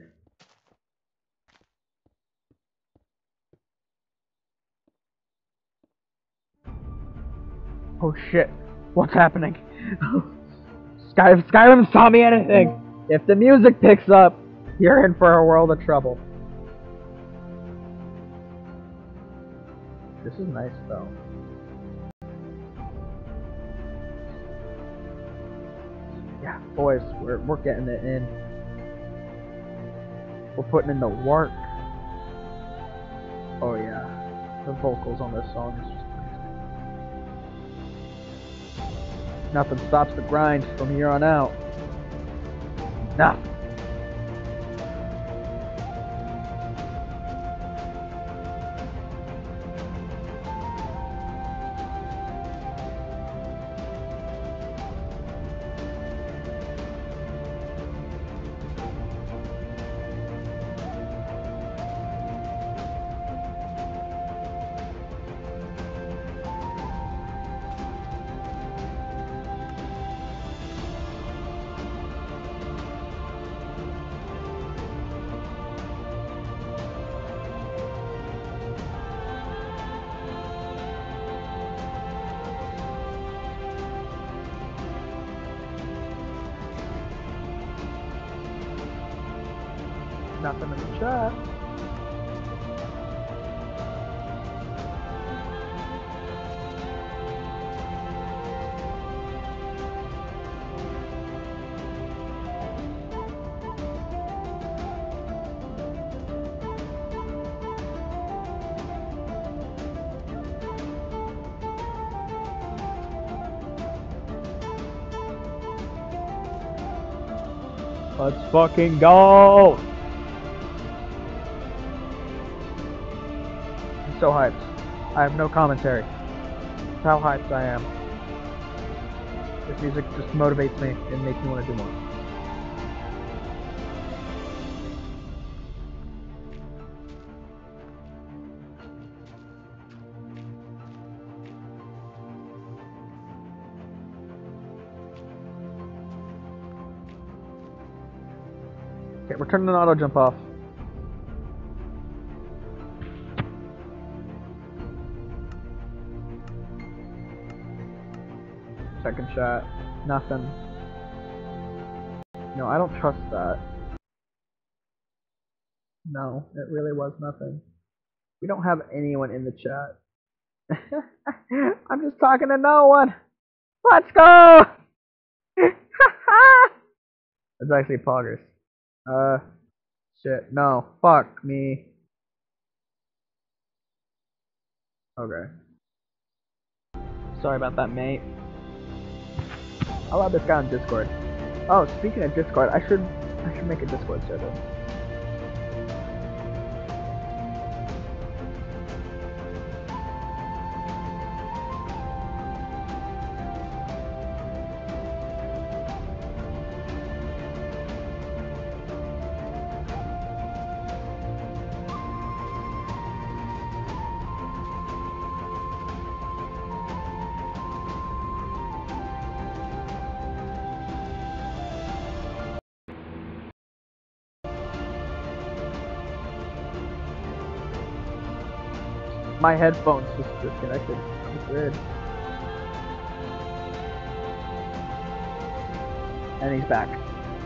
Oh shit. What's happening? Sky Skyrim taught me anything! If the music picks up, you're in for a world of trouble. This is nice though. Yeah, boys, we're we're getting it in. We're putting in the work. Oh yeah. The vocals on this song is just crazy. Nothing stops the grind from here on out. Nothing. Nothing in the chat. Let's fucking go! I'm so hyped. I have no commentary. That's how hyped I am. This music just motivates me and makes me want to do more. Okay, we're turning the auto jump off. Second shot. Nothing. No, I don't trust that. No, it really was nothing. We don't have anyone in the chat. I'm just talking to no one. Let's go! It's actually poggers. Uh, shit. No. Fuck me. Okay. Sorry about that, mate. I'll add this guy on Discord. Oh, speaking of Discord, I should I should make a Discord server. My headphones just disconnected. That's weird. And he's back.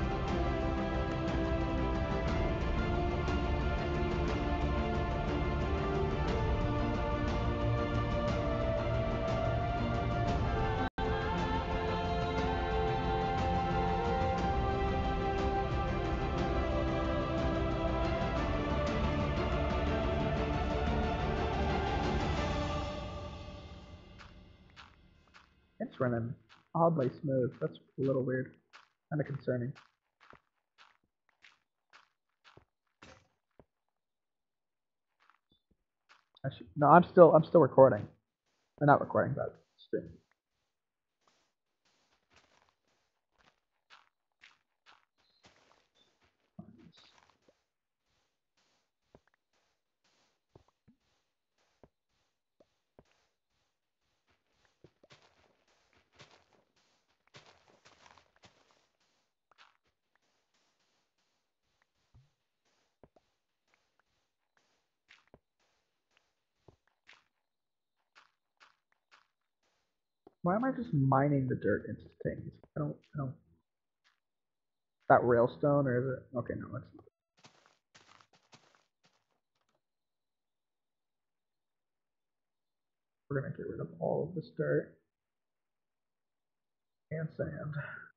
It's running oddly smooth. That's a little weird. Kind of concerning. I should, no, I'm still I'm still recording. Or not recording, but streaming. Why am I just mining the dirt into things? I don't I don't. Is that railstone or is it? Okay, no, it's not. We're gonna get rid of all of this dirt and sand.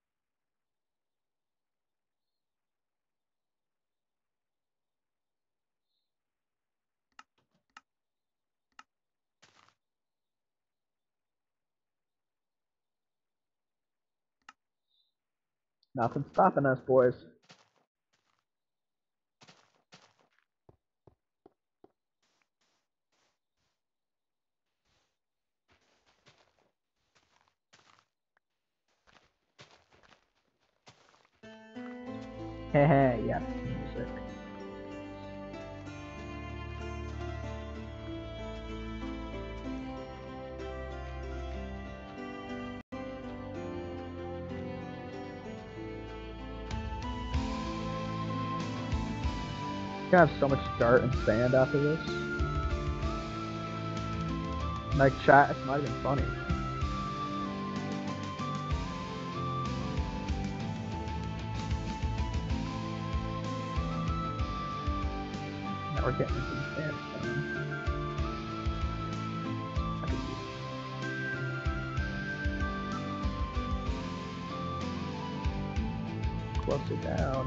Nothing's stopping us, boys. Heh yes, music. Gonna have so much dirt and sand after this. Like chat, it's not even funny. Now we're getting into the sandstone. Closer down.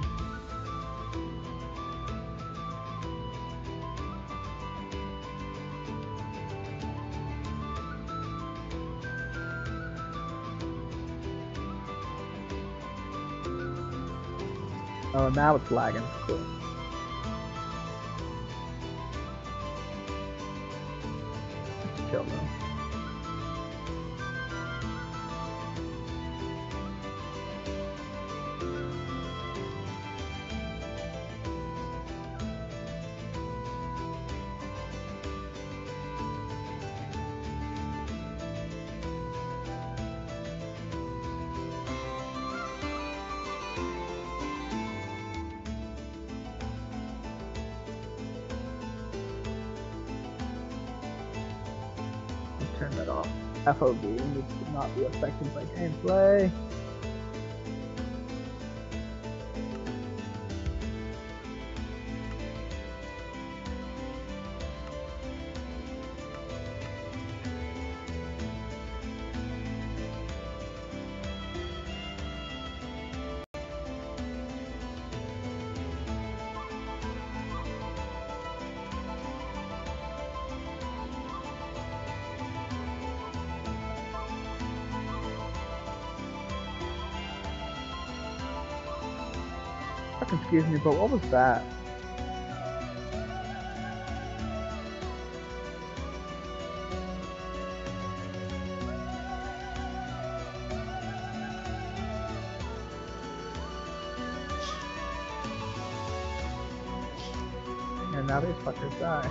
Oh, now it's lagging. Cool. It's chill though. Turn that off. F O V needs to not be affected by gameplay. Excuse me, but what was that? And now these fuckers die.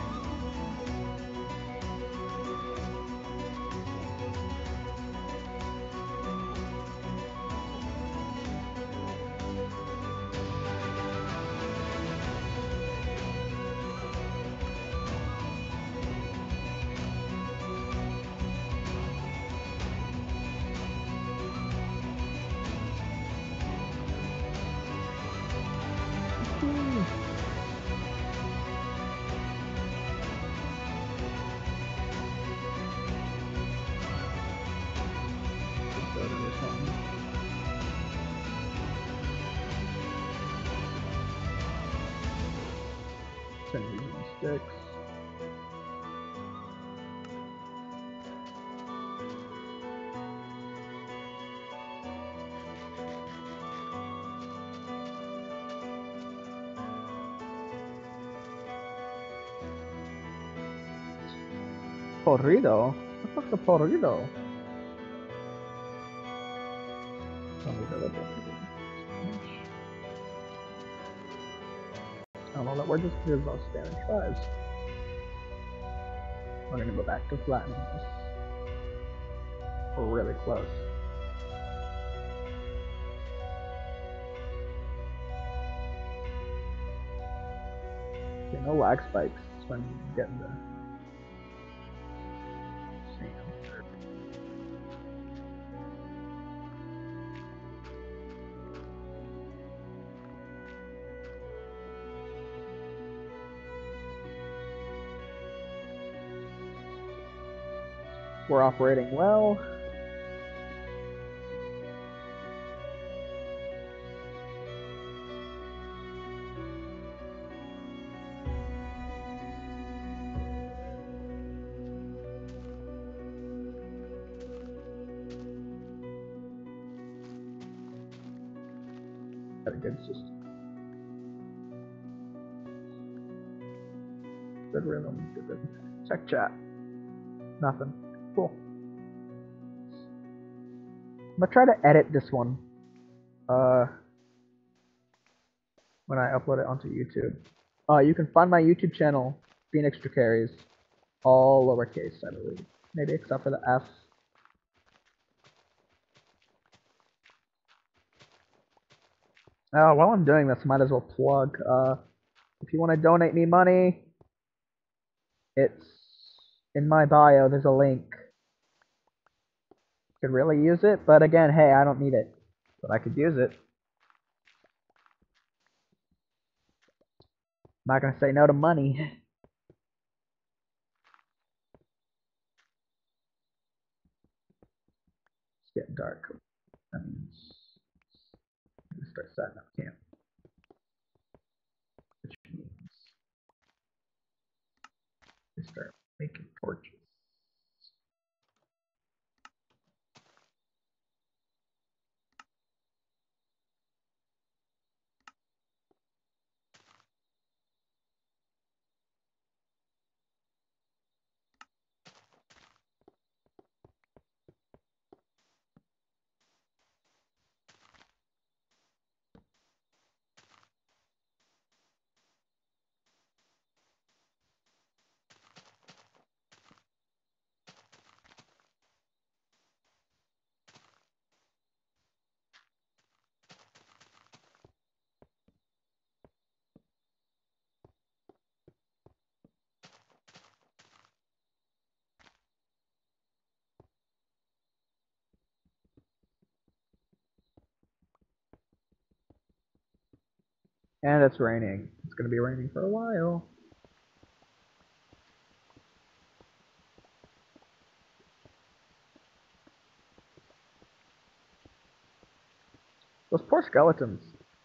Sticks. Porrido? What the fuck's a porrido? I don't know that word just because about Spanish tribes. We're gonna go back to flattening this. We're really close. Okay, no lag spikes when getting the sand. We're operating well. Got a good system. Good rhythm. Good rhythm. Check chat. Nothing. Cool. I'm gonna try to edit this one. Uh, when I upload it onto YouTube. Uh, you can find my YouTube channel, Phoenix Dracaries, all lowercase, I believe. Maybe except for the F. Uh, while I'm doing this, might as well plug. Uh, if you want to donate me money, it's in my bio. There's a link. Could really use it, but again, hey, I don't need it, but I could use it. I'm not gonna say no to money. It's getting dark. That means I'm gonna start setting up camp, which means we start making torches. And it's raining. It's gonna be raining for a while. Those poor skeletons.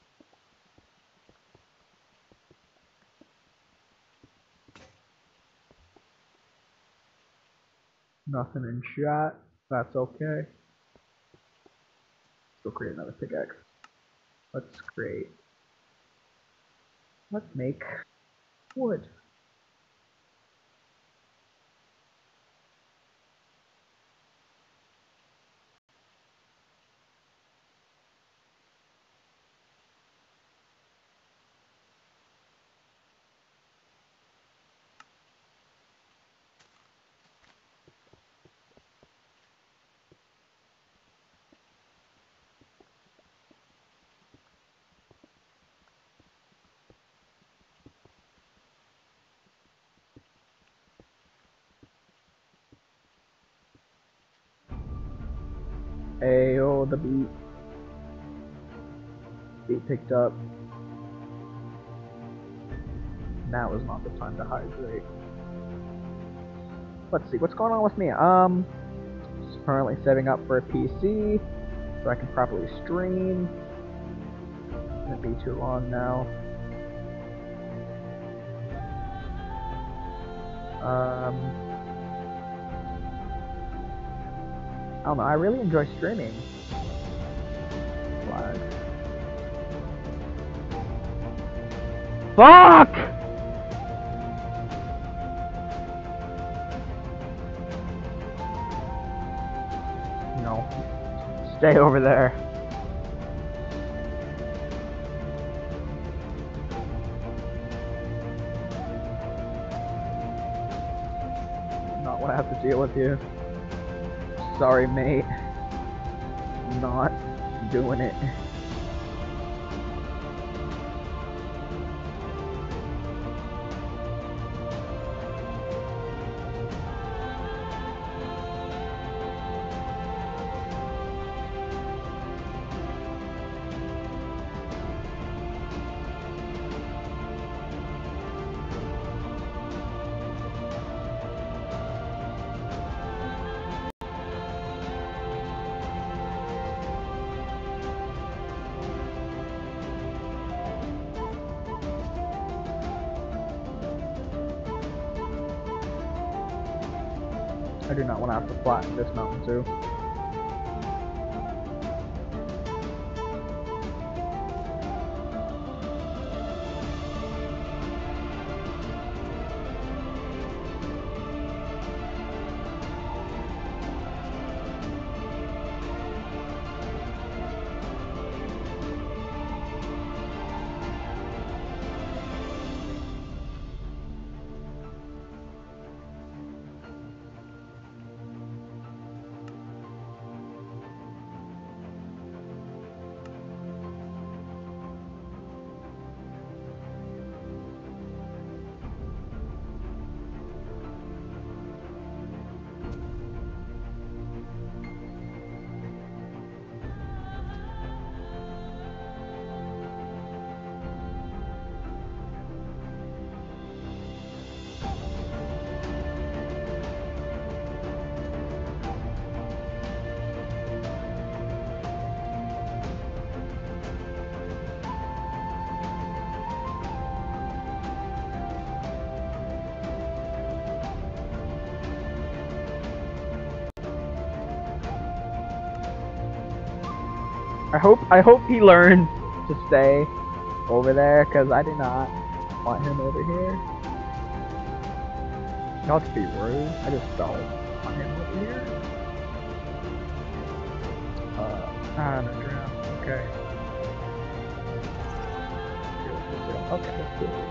Nothing in chat. That's okay. Let's go create another pickaxe. Let's create. Let's make wood. Ayo, the beat. Beat picked up. Now is not the time to hydrate. Let's see, what's going on with me? Um, just currently setting up for a P C so I can properly stream. It's gonna be too long now. Um, I don't know, I really enjoy streaming. Flag. Fuck! No. Stay over there. Not what I have to deal with you. Sorry, mate. Not doing it. I do not want to have to flatten this mountain too. I hope I hope he learns to stay over there, because I do not want him over here. Not to be rude, I just don't want him over here. Uh, I'm gonna drown. Okay. Okay, let's do it.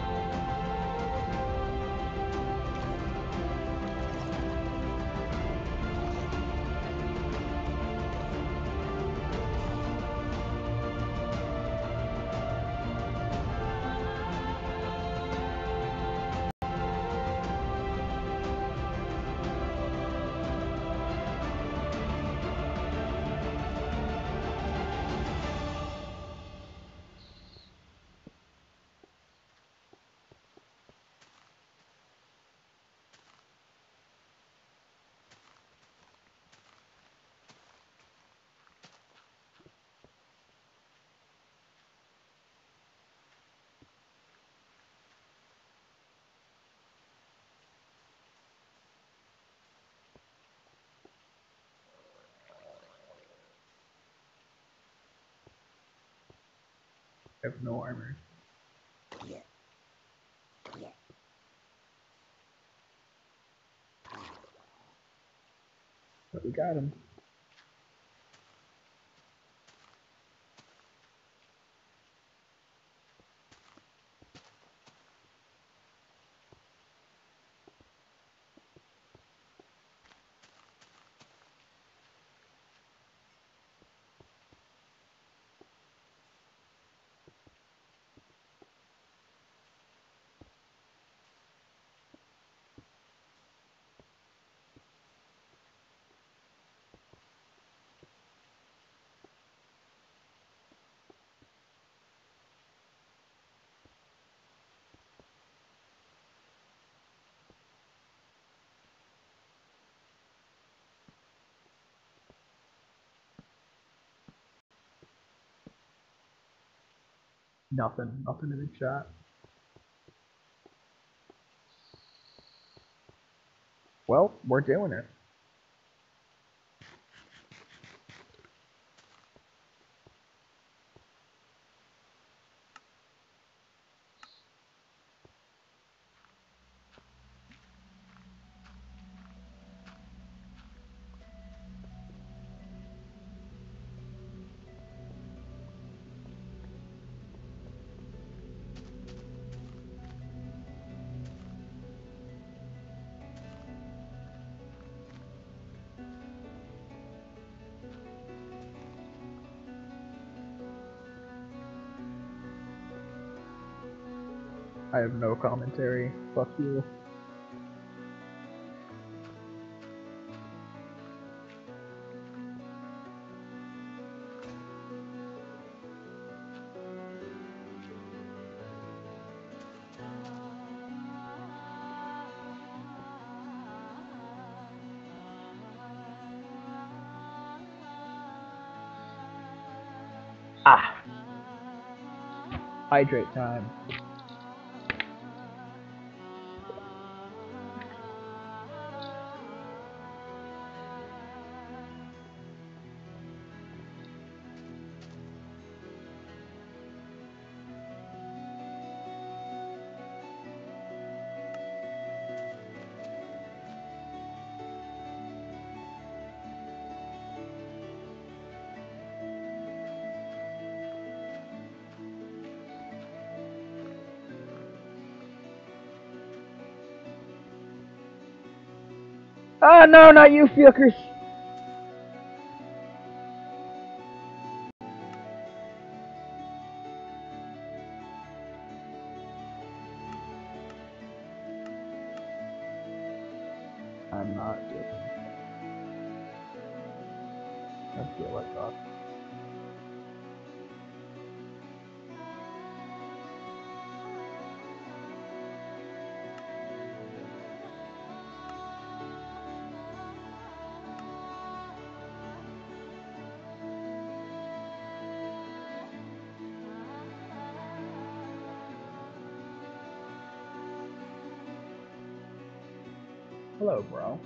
I have no armor. But we got him. Nothing. Nothing in the chat. Well, we're doing it. I have no commentary. Fuck you. Ah! Hydrate time. Oh no, not you, fuckers! I'm not joking. I feel like that. Hello, bro.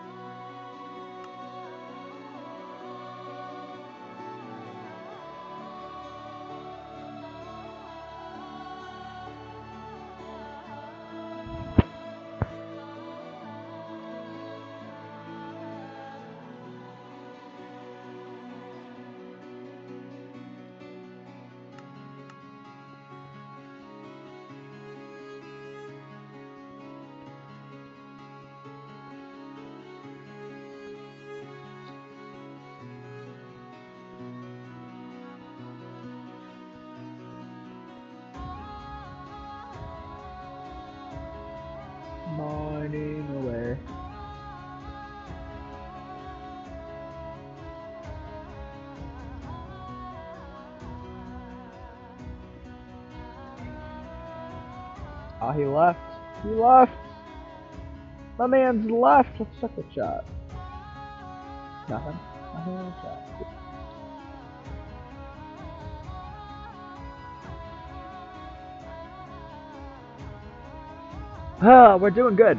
Mining away. Ah, he left. He left. My man's left. Let's check the chat. Nothing. Nothing in the chat. Ah, we're doing good.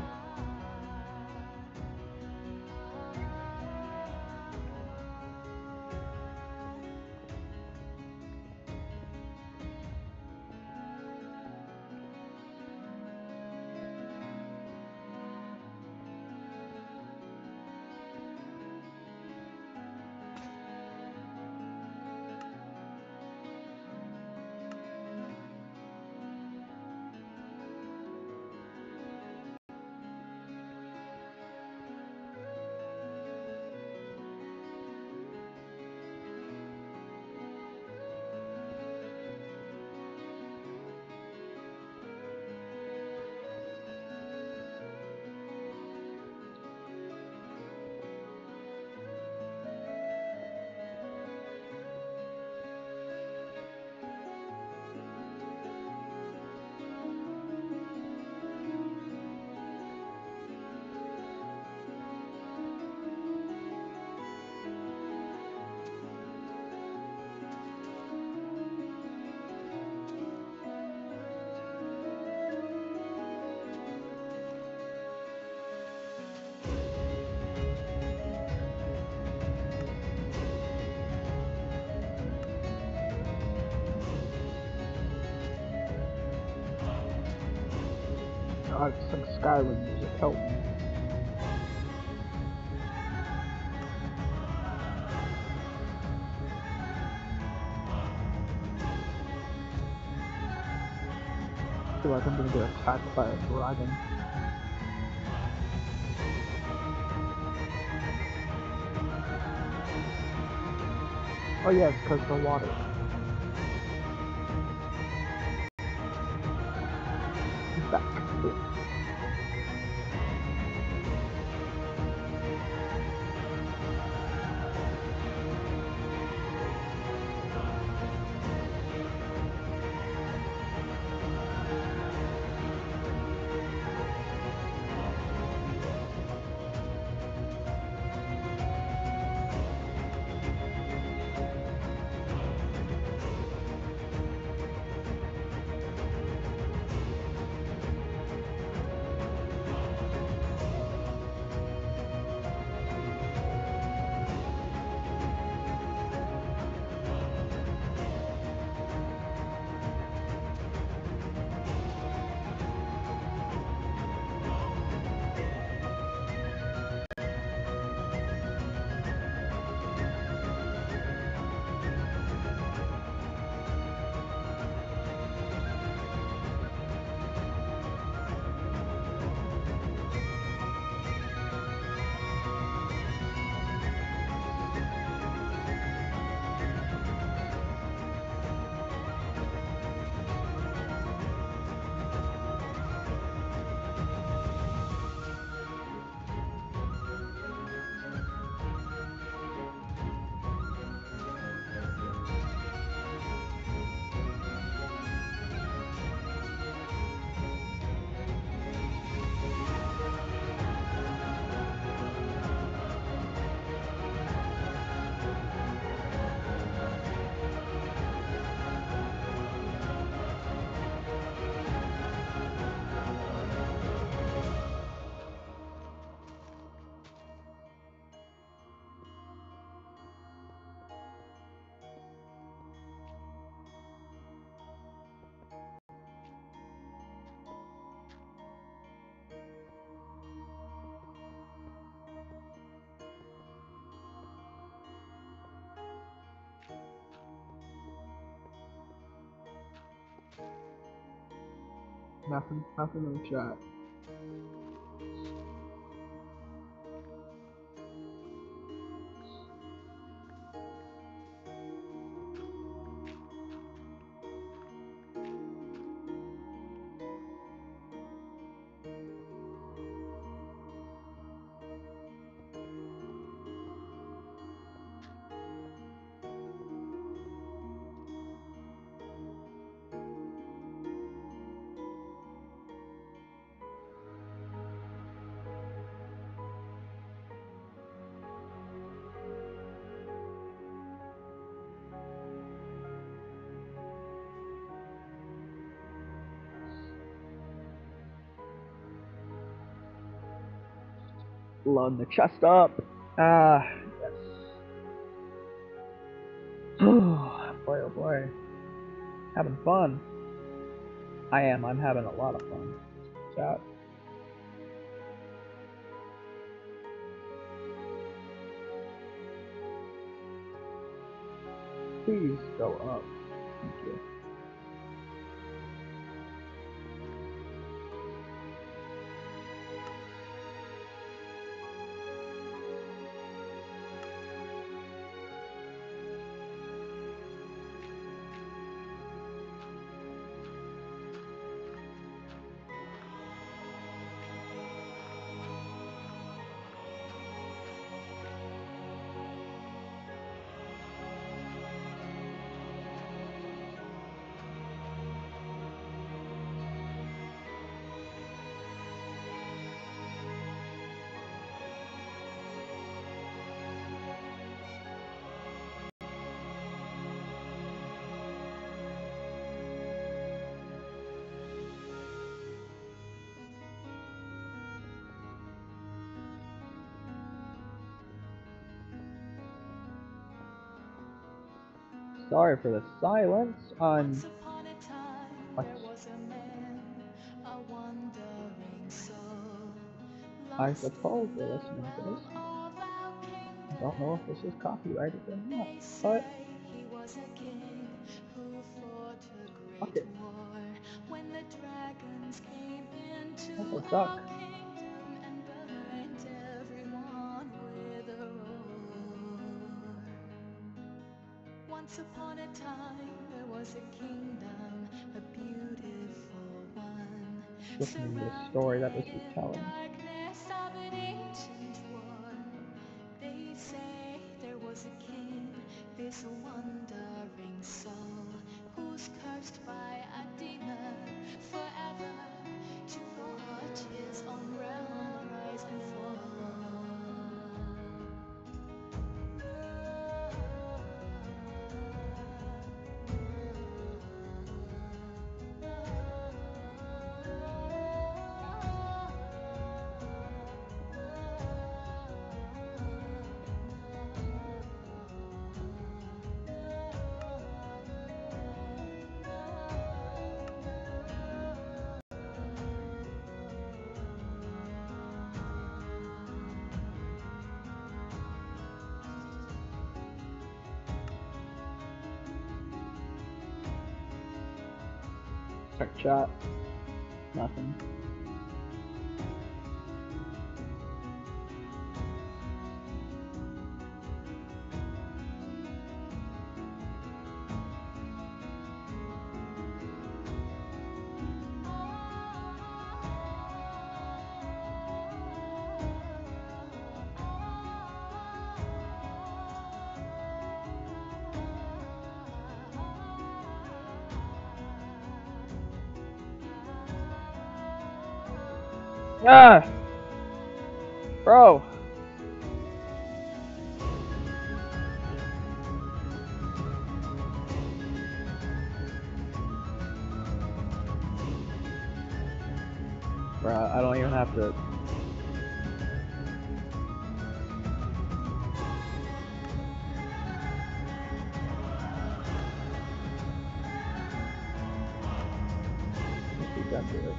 God, it's like Skyrim music. Help me. I feel like I'm gonna get attacked by a dragon. Oh yeah, it's because the water. He's back. Cool. Nothing, nothing in the chat. Load the chest up. Ah, yes. Oh boy, oh boy. Having fun. I am, I'm having a lot of fun. Chat. Please go up. Thank you. Sorry for the silence. I'm. What? I suppose we're listening to this. I don't know if this is copyrighted or not, but fuck it. That's a duck. Once upon a time, there was a kingdom, a beautiful one, Listening to the story that this is surrounded in telling. darkness of an ancient war. They say there was a king, this wandering soul, who's cursed by a demon forever to watch his own realm rise and fall. Check chat. Nothing. Ah! Bro! Bro, I don't even have to. Let's get to it.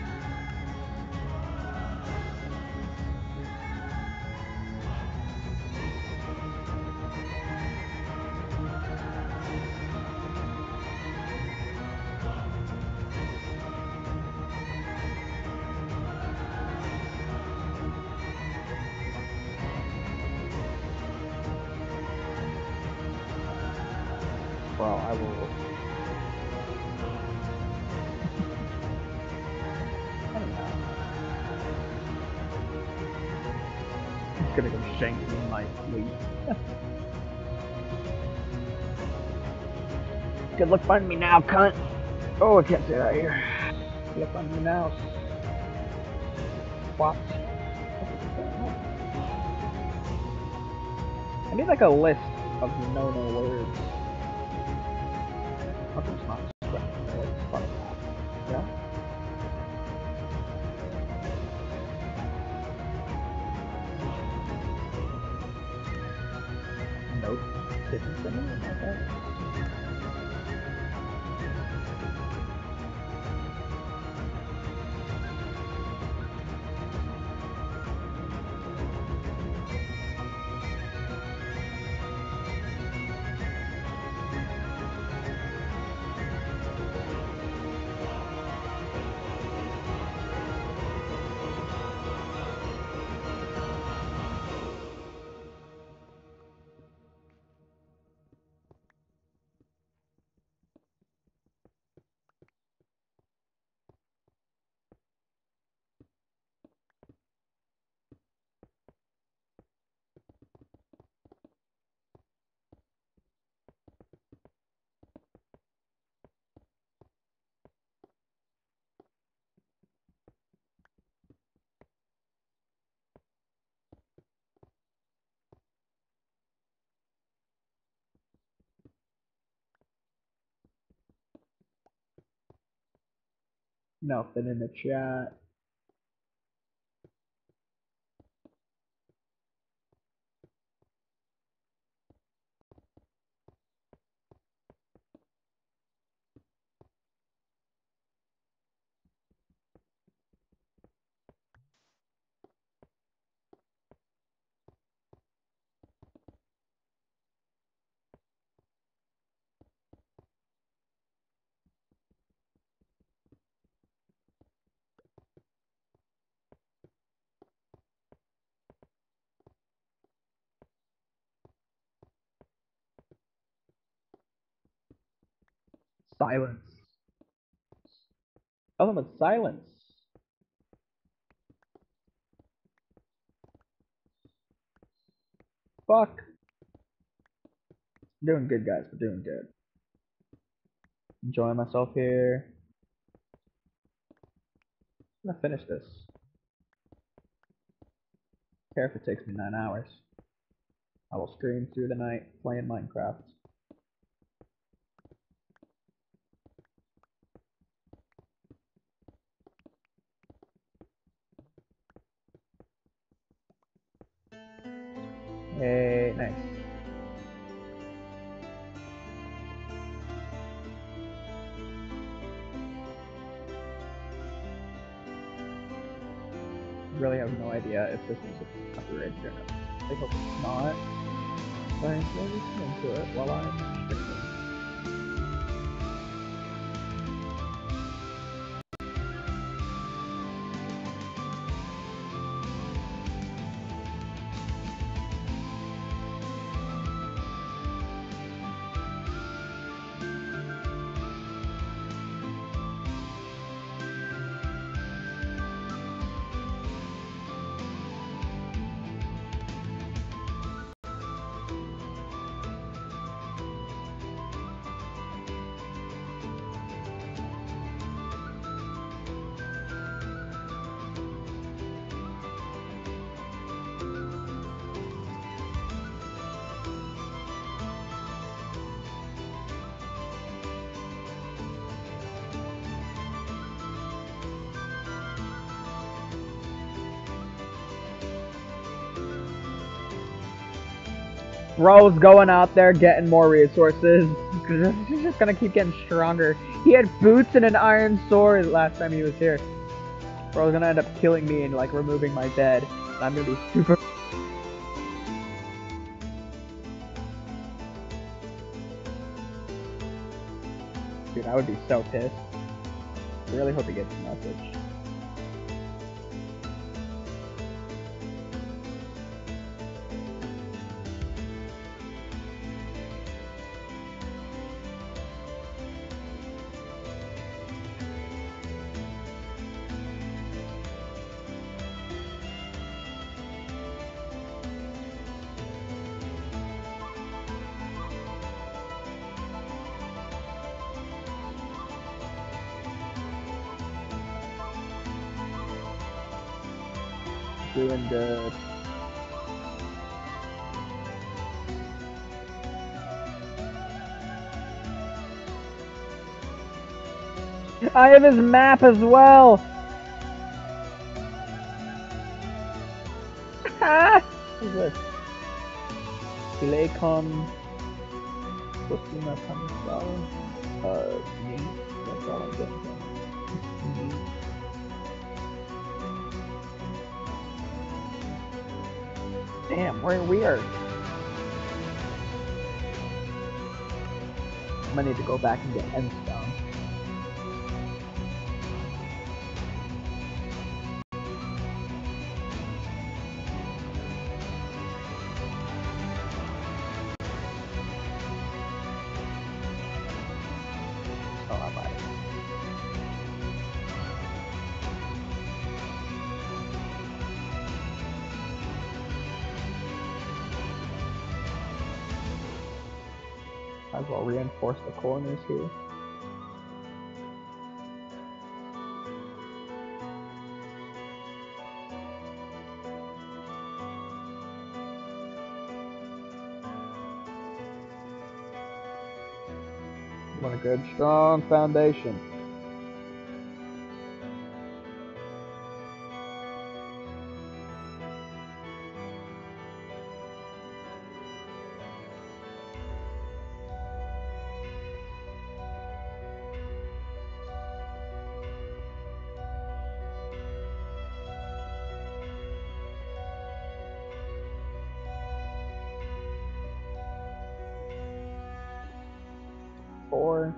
Bro, I will. I don't know. It's gonna go shank me in my sleep. Good luck finding me now, cunt. Oh, I can't say that here. Good luck finding me now. What? I need like a list of no-no words. Fucking not sweat. Fuck that. Yeah? Nope. Didn't say anything about that. Nothing in the chat. Silence. Nothing but silence. Fuck. I'm doing good, guys. We're doing good. Enjoying myself here. I'm gonna finish this. Care if it takes me nine hours. I will stream through the night playing Minecraft. Hey, nice. Really have no idea if this is a copyright or not. I hope it's not. But I enjoy listening to it while I'm streaming. Bro's going out there getting more resources. He's just gonna keep getting stronger. He had boots and an iron sword last time he was here. Bro's gonna end up killing me and like removing my bed. And I'm gonna be super. Dude, I would be so pissed. I really hope he gets the message. Doing good. I have his map as well! Ah! What's this? Silicon. Costina Panisal. Uh, me. That's all I'm getting from. Me. Damn, we're weird. I'm gonna need to go back and get endstone. Oh, I lied. Might as well reinforce the corners here. Want a good, strong foundation. Four.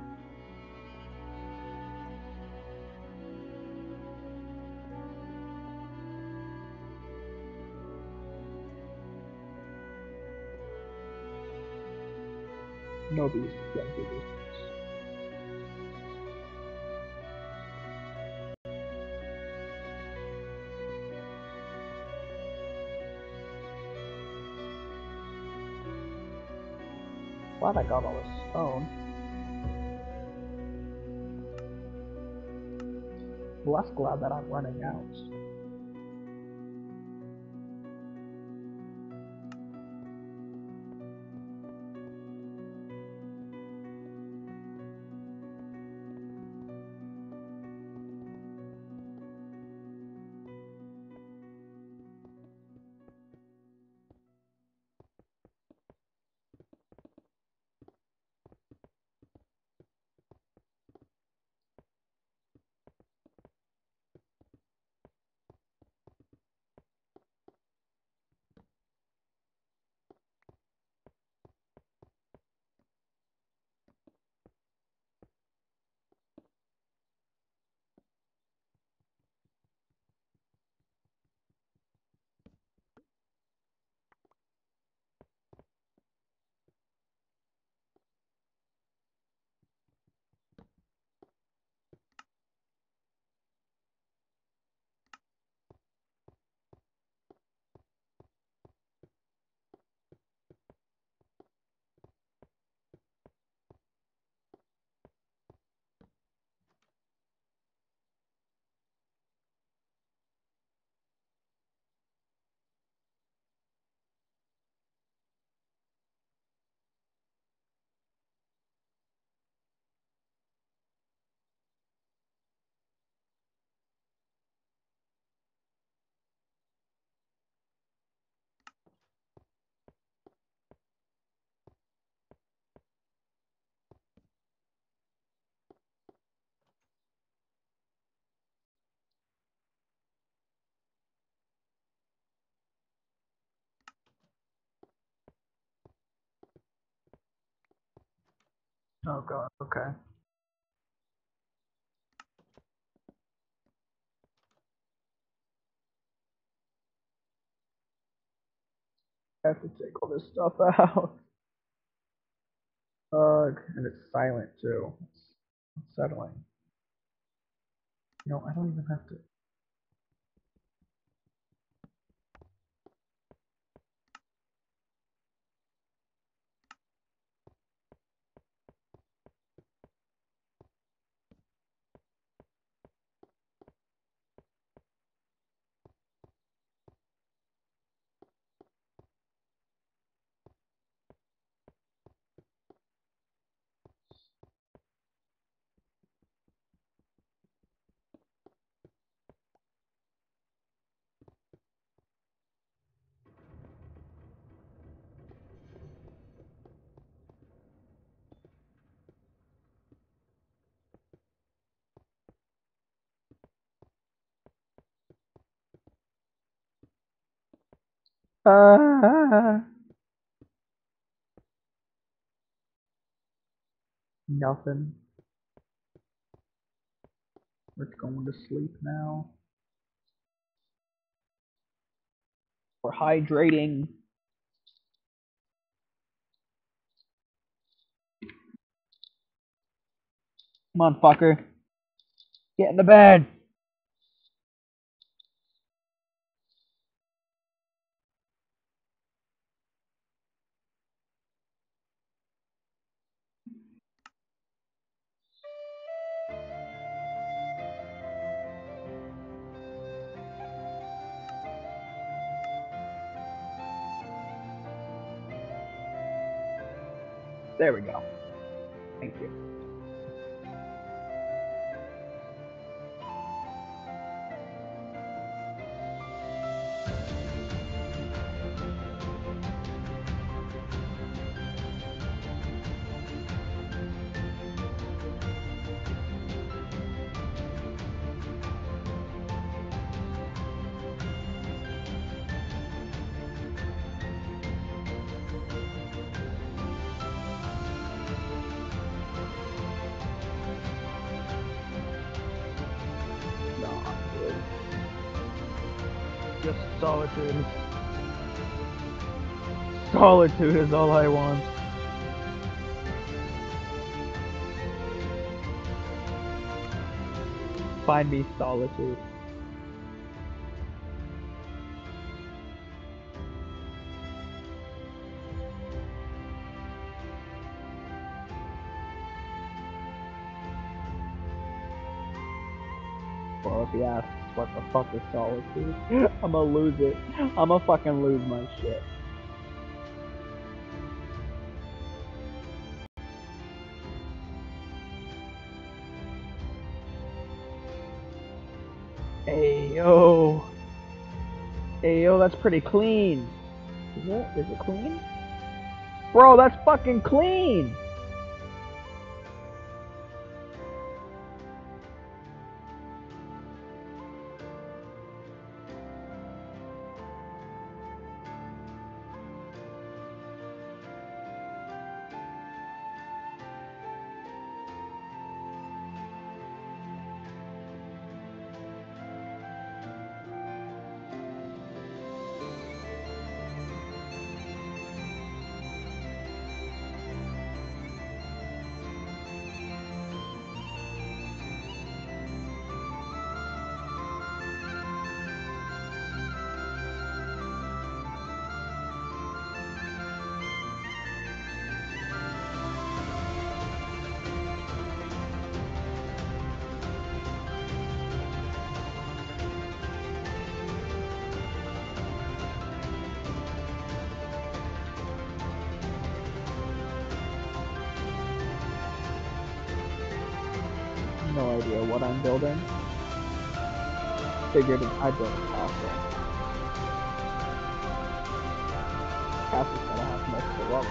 No beast. Can't do this. glad I got all this stone. Less glad that I'm running out. Oh god, okay. I have to take all this stuff out. Ugh, and it's silent too. It's unsettling. You know, I don't even have to. Ah, nothing. We're going to sleep now. We're hydrating. Come on, fucker. Get in the bed. There we go. Thank you. No, I'm good. Just solitude. Solitude is all I want. Find me solitude. bro, if he asks what the fuck is solitude, I'ma lose it. I'ma fucking lose my shit. Hey yo. Hey yo, that's pretty clean. Is it? Is it clean? Bro, that's fucking clean! No idea what I'm building. Figured I'd build a castle. Castle's gotta have multiple levels.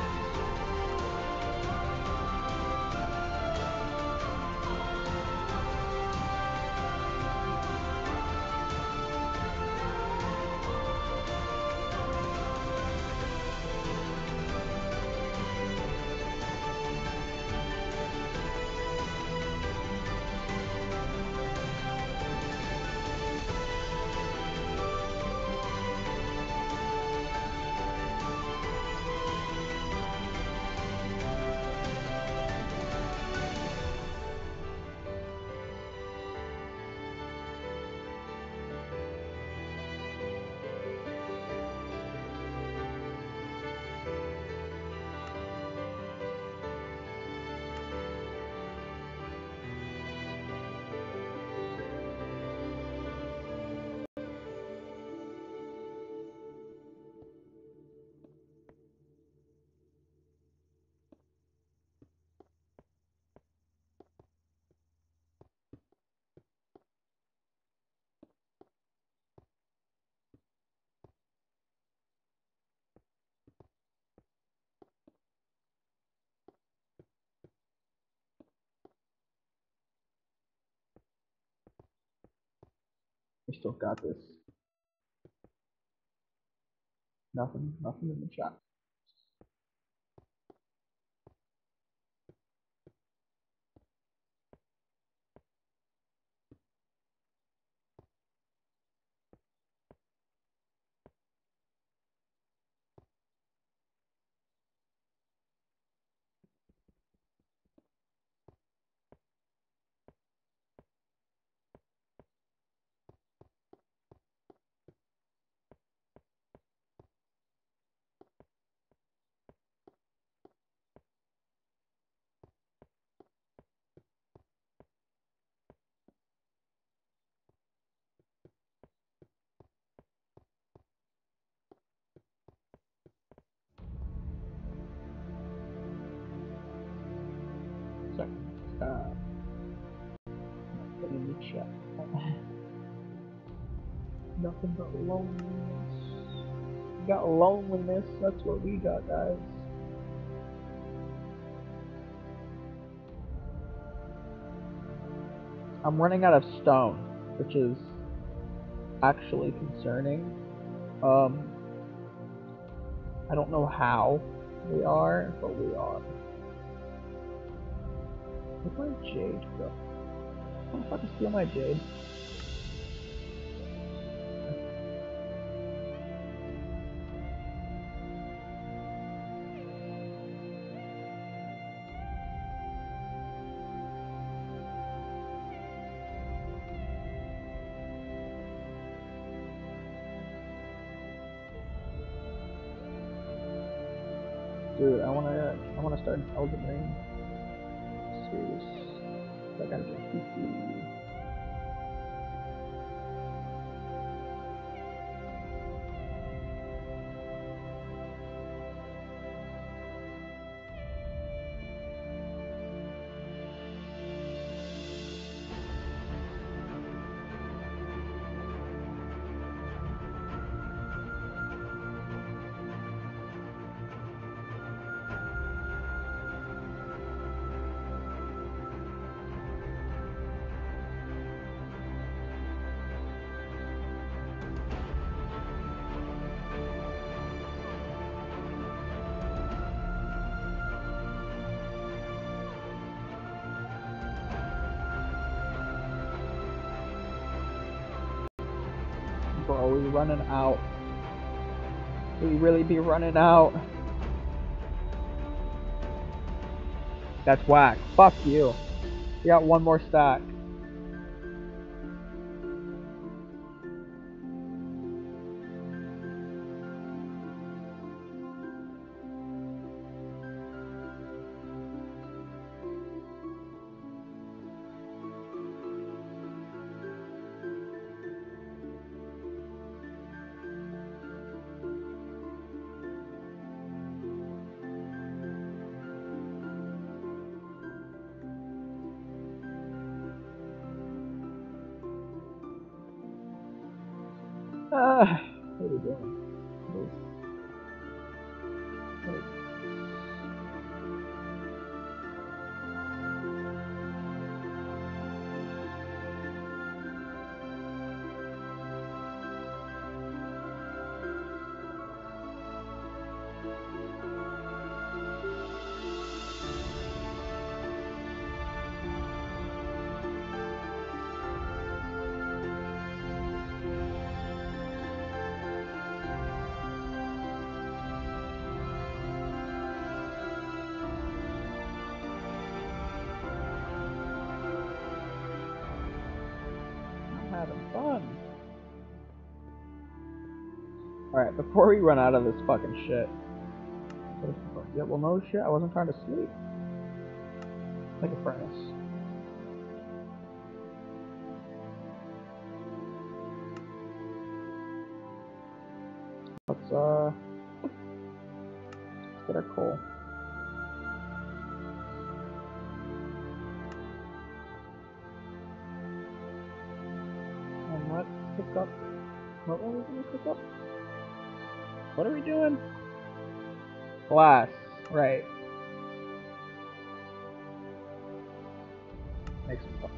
We still got this. Nothing, nothing in the chat. Second. Uh, nothing in the chat. Nothing but loneliness. We got loneliness, that's what we got, guys. I'm running out of stone, which is actually concerning. Um, I don't know how we are, but we are. Where'd my jade go? How the fuck is steal my jade? Dude, I wanna, I wanna start an Elden Ring. Serious. I gotta get P C. bro. We running out. We really be running out. That's whack. Fuck you. We got one more stack. Ah, what are we doing? What are we- what are- I'm having fun. Alright, before we run out of this fucking shit. Yeah, well, no shit. I wasn't trying to sleep. Like a furnace. Let's, uh. Let's get our coal. And let's pick up. What were we gonna pick up? What are we doing? Glass. Right. Make some buckets.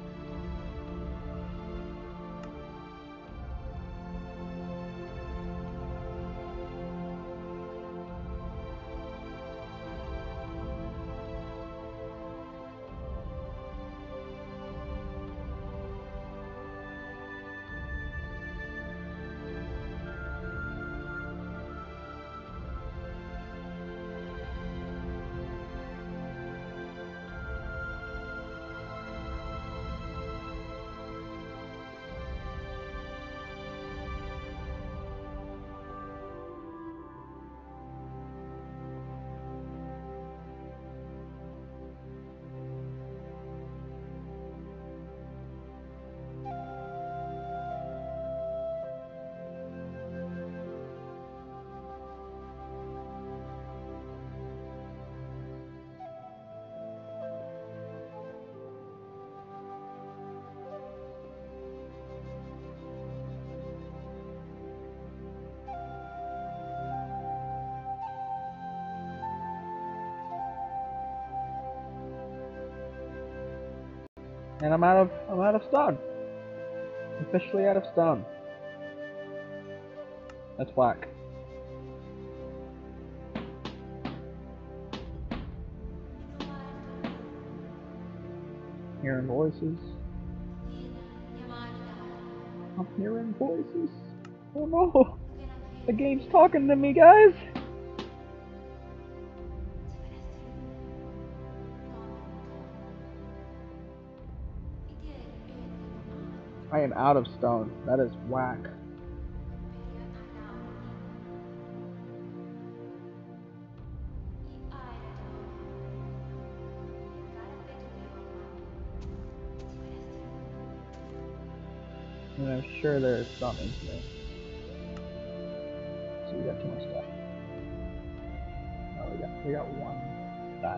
And I'm out of I'm out of stone. Officially out of stone. That's whack. Hearing voices. I'm hearing voices. Oh no! The game's talking to me, guys! I am out of stone. That is whack. And I'm sure there's some in here. So we got too much stuff. No, we got we got one back.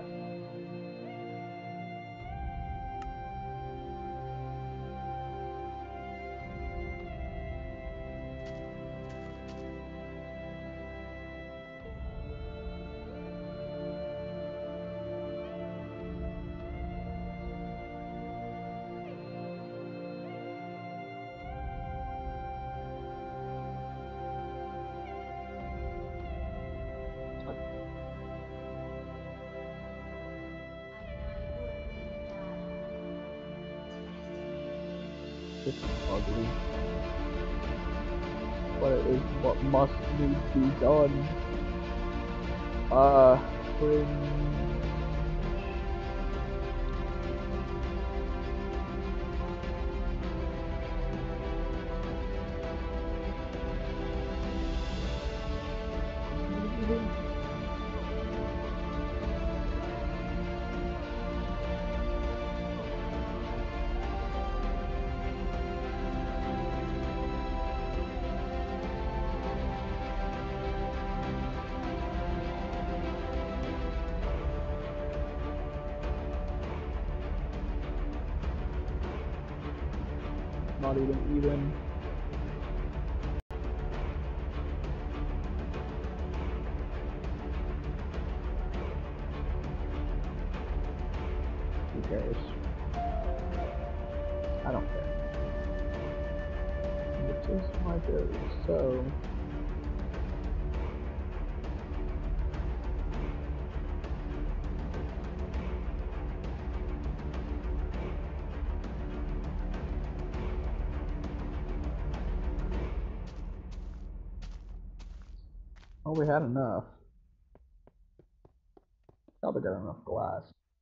This is ugly. but it is what must needs be done. Uh, cringe. Not even even. Who cares? I don't care. Which is my go. So oh, we had enough. Probably got enough glass.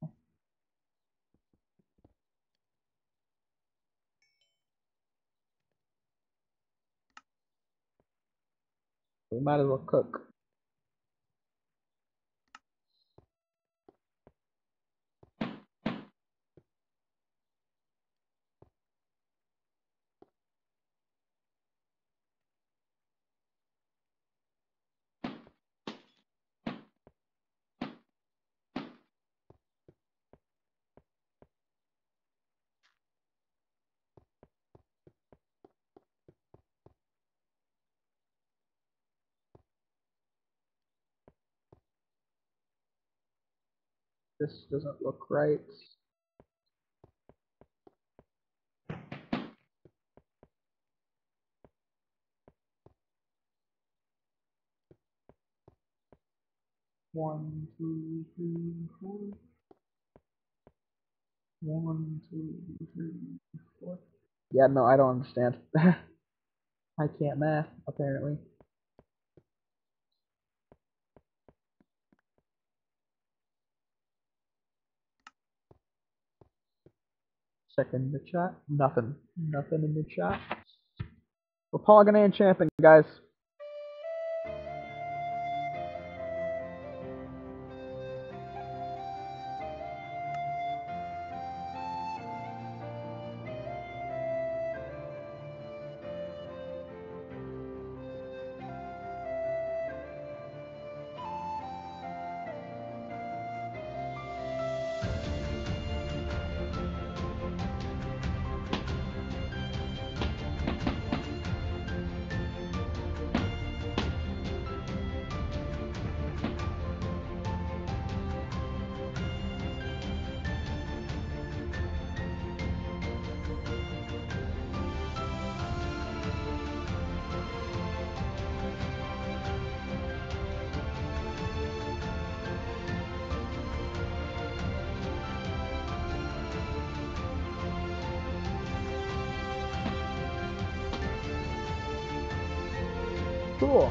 We might as well cook. This doesn't look right. One, two, three, four. One, two, three, four. Yeah, no, I don't understand. I can't math, apparently. Checking the chat. Nothing. Nothing in the chat. We're polygon and champing, guys. Cool.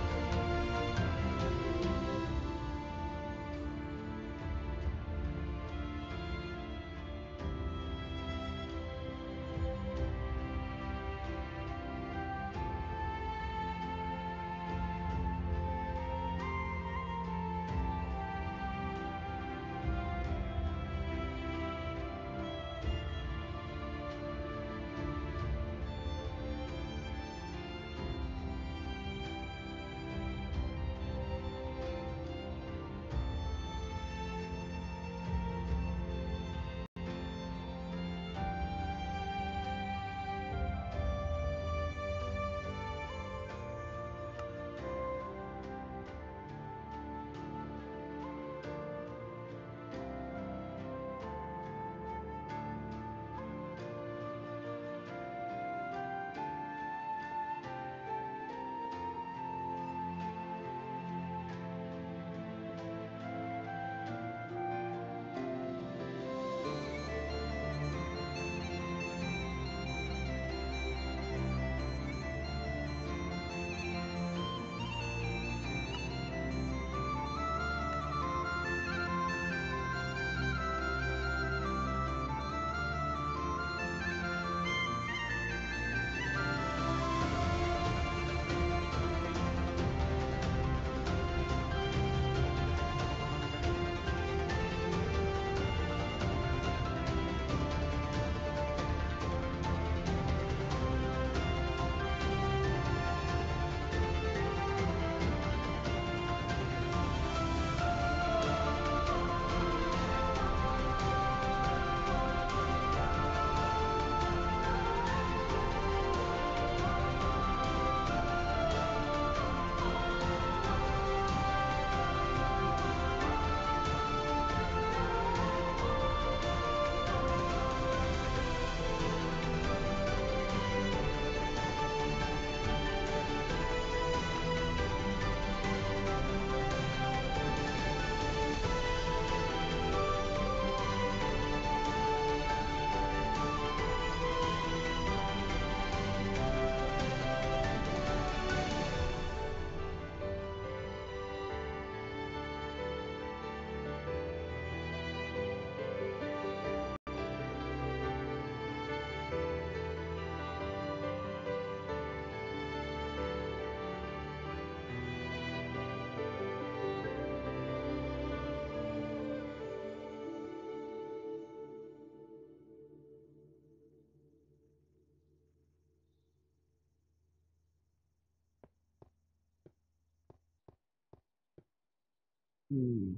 Hmm.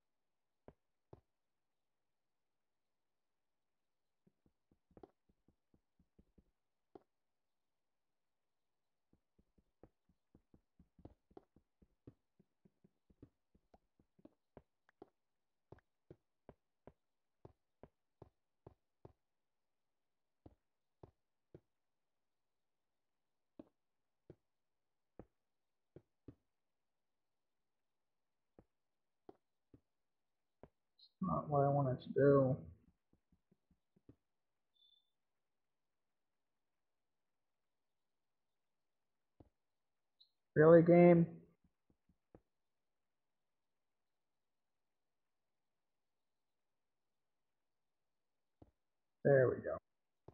Not what I wanted to do. Really, game? There we go.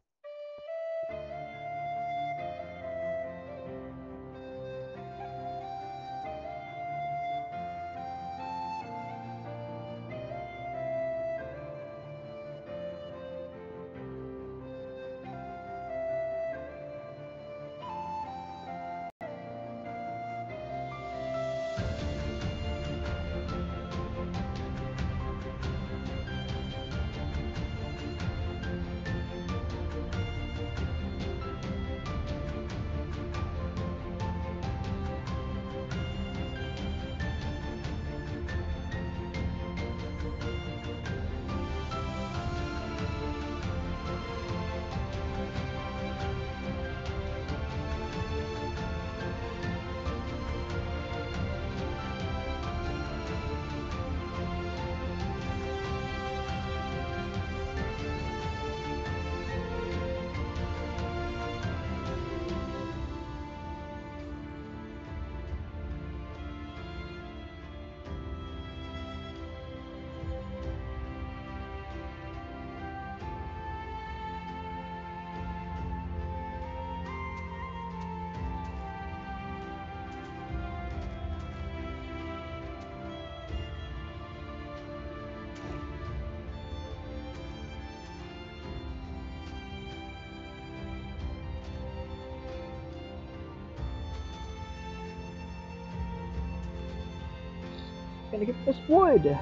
Gotta get this wood.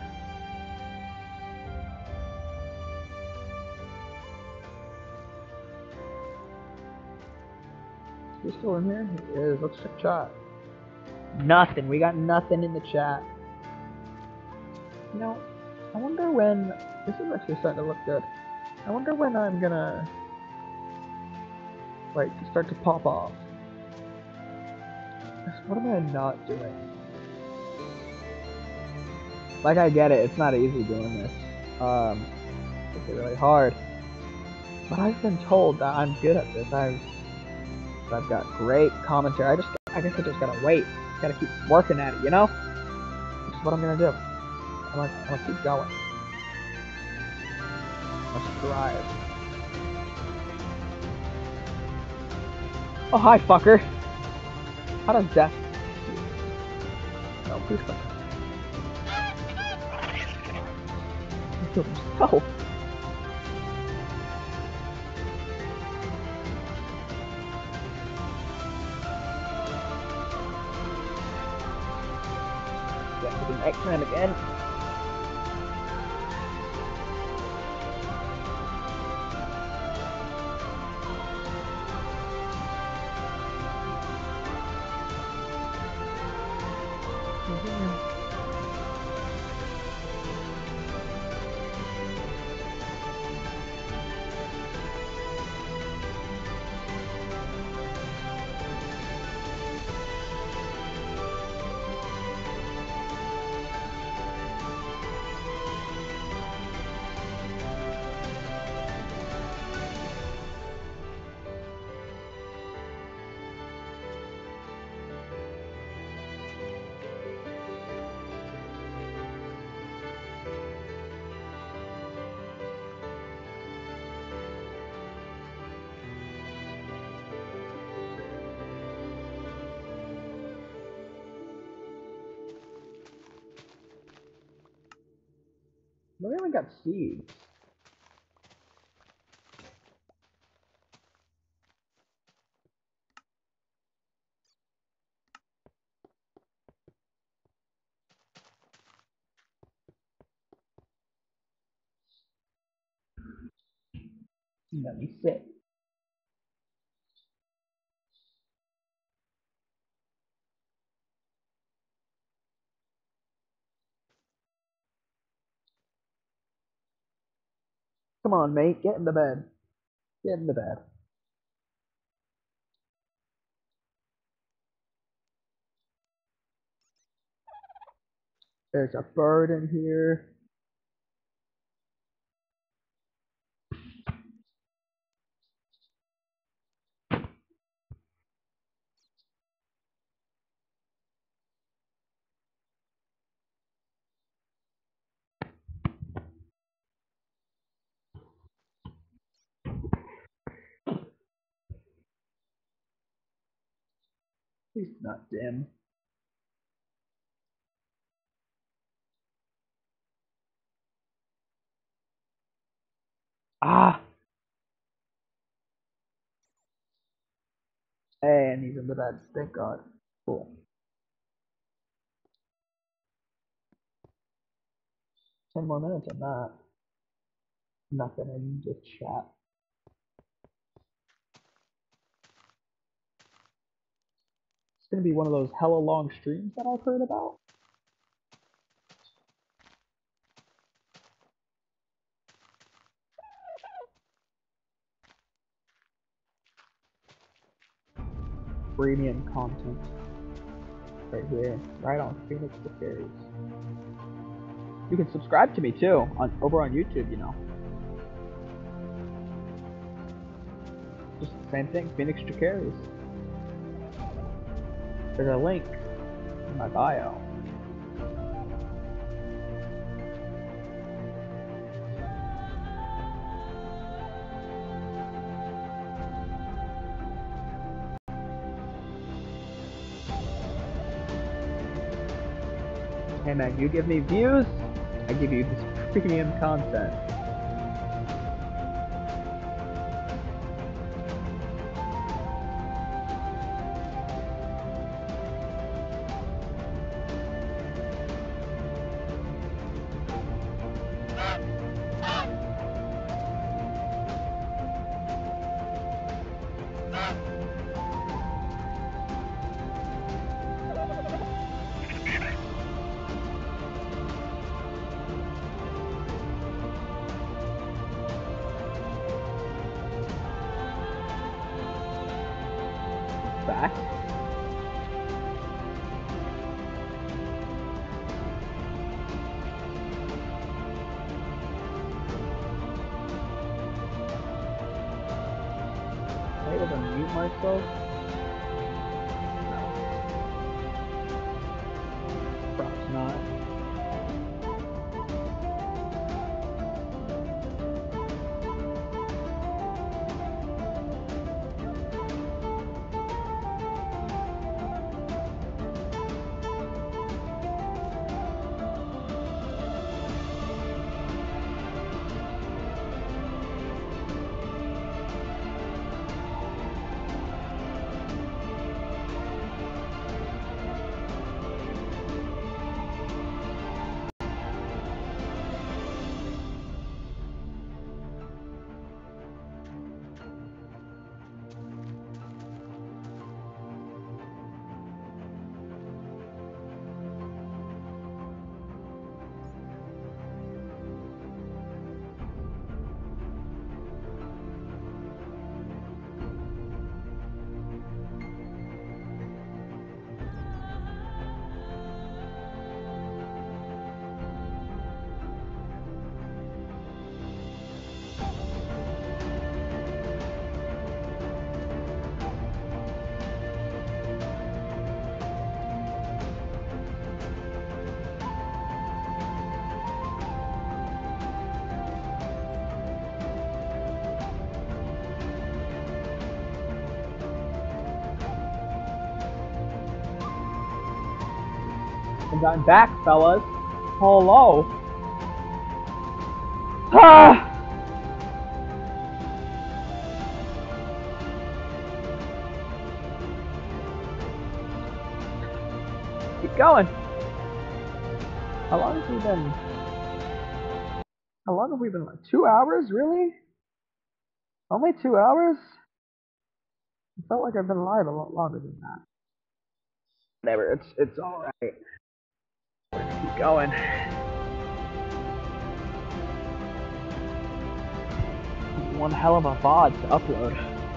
He's still in here? He is. Let's check chat. Nothing. We got nothing in the chat. You know, I wonder when. This is actually starting to look good. I wonder when I'm gonna like start to pop off. What am I not doing? Like, I get it. It's not easy doing this. Um, it's really hard. But I've been told that I'm good at this. I've I've got great commentary. I just I guess I just gotta wait. Gotta keep working at it, you know? Which is what I'm gonna do. I'm gonna, I'm gonna keep going. Let's strive. Oh, hi, fucker. How does death... No, please come. He killed himself. Yeah, we can X-Man again. We only got seeds. Let me sit. Come on, mate, get in the bed. Get in the bed. There's a bird in here. He's not dim. Ah! Hey, and he's in the bed. Thank God. Cool. Ten more minutes on that. Nothing in just chat. It's gonna be one of those hella long streams that I've heard about. Premium content. Right here. Right on Phoenix the Fairies. You can subscribe to me too, on over on YouTube, you know. Just the same thing, Phoenix Dracaris. There's a link in my bio. Hey man, you give me views, I give you this premium content. Back. Am I able to mute myself? No. Perhaps not. And I'm back, fellas. Hello. Ah! Keep going. How long have we been? How long have we been? Like two hours, really? Only two hours? I felt like I've been alive a lot longer than that. Whatever, it's it's alright. Keep going. One hell of a V O D to upload.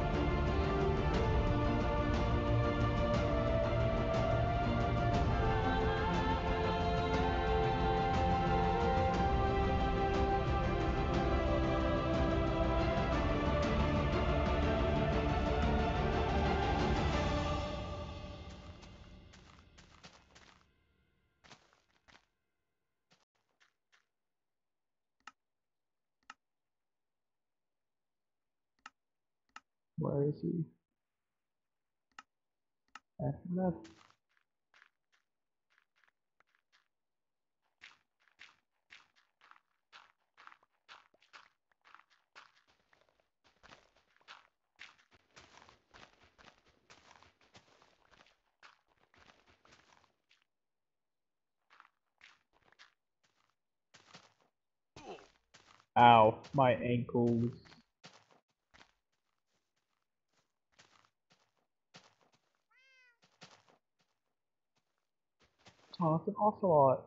Where is he? F F. Ow, my ankles. Oh, it's an ocelot.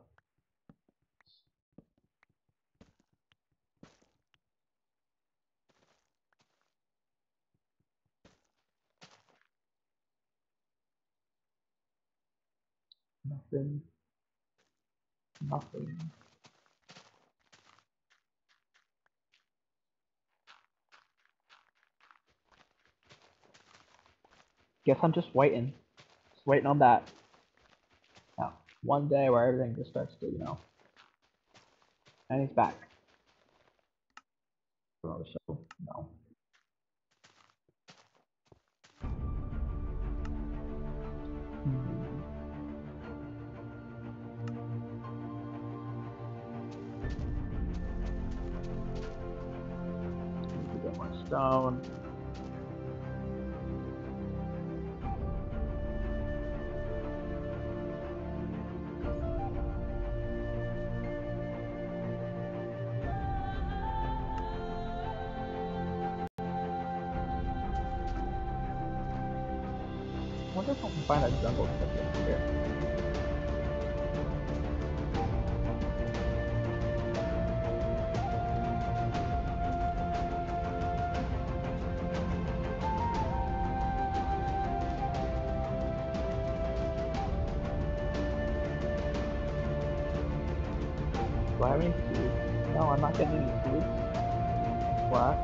Nothing. Nothing. Guess I'm just waiting. Just waiting on that. Now, one day where everything just starts to, you know. And he's back. Oh, so, no. Hmm. Need to get more stone. I wonder if I can find a jungle ticket here. Do I have any seeds? No, I'm not getting any seeds. What?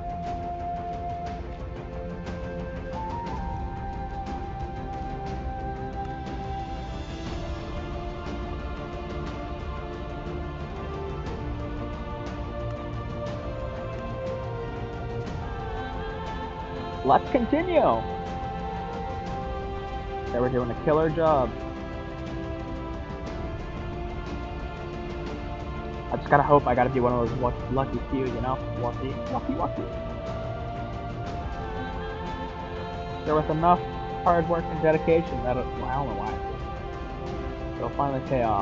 Let's continue! Okay, we're doing a killer job. I just gotta hope I gotta be one of those lucky, lucky few, you know? Lucky, lucky, lucky. There was enough hard work and dedication that it, well, I don't know why. It'll finally pay off.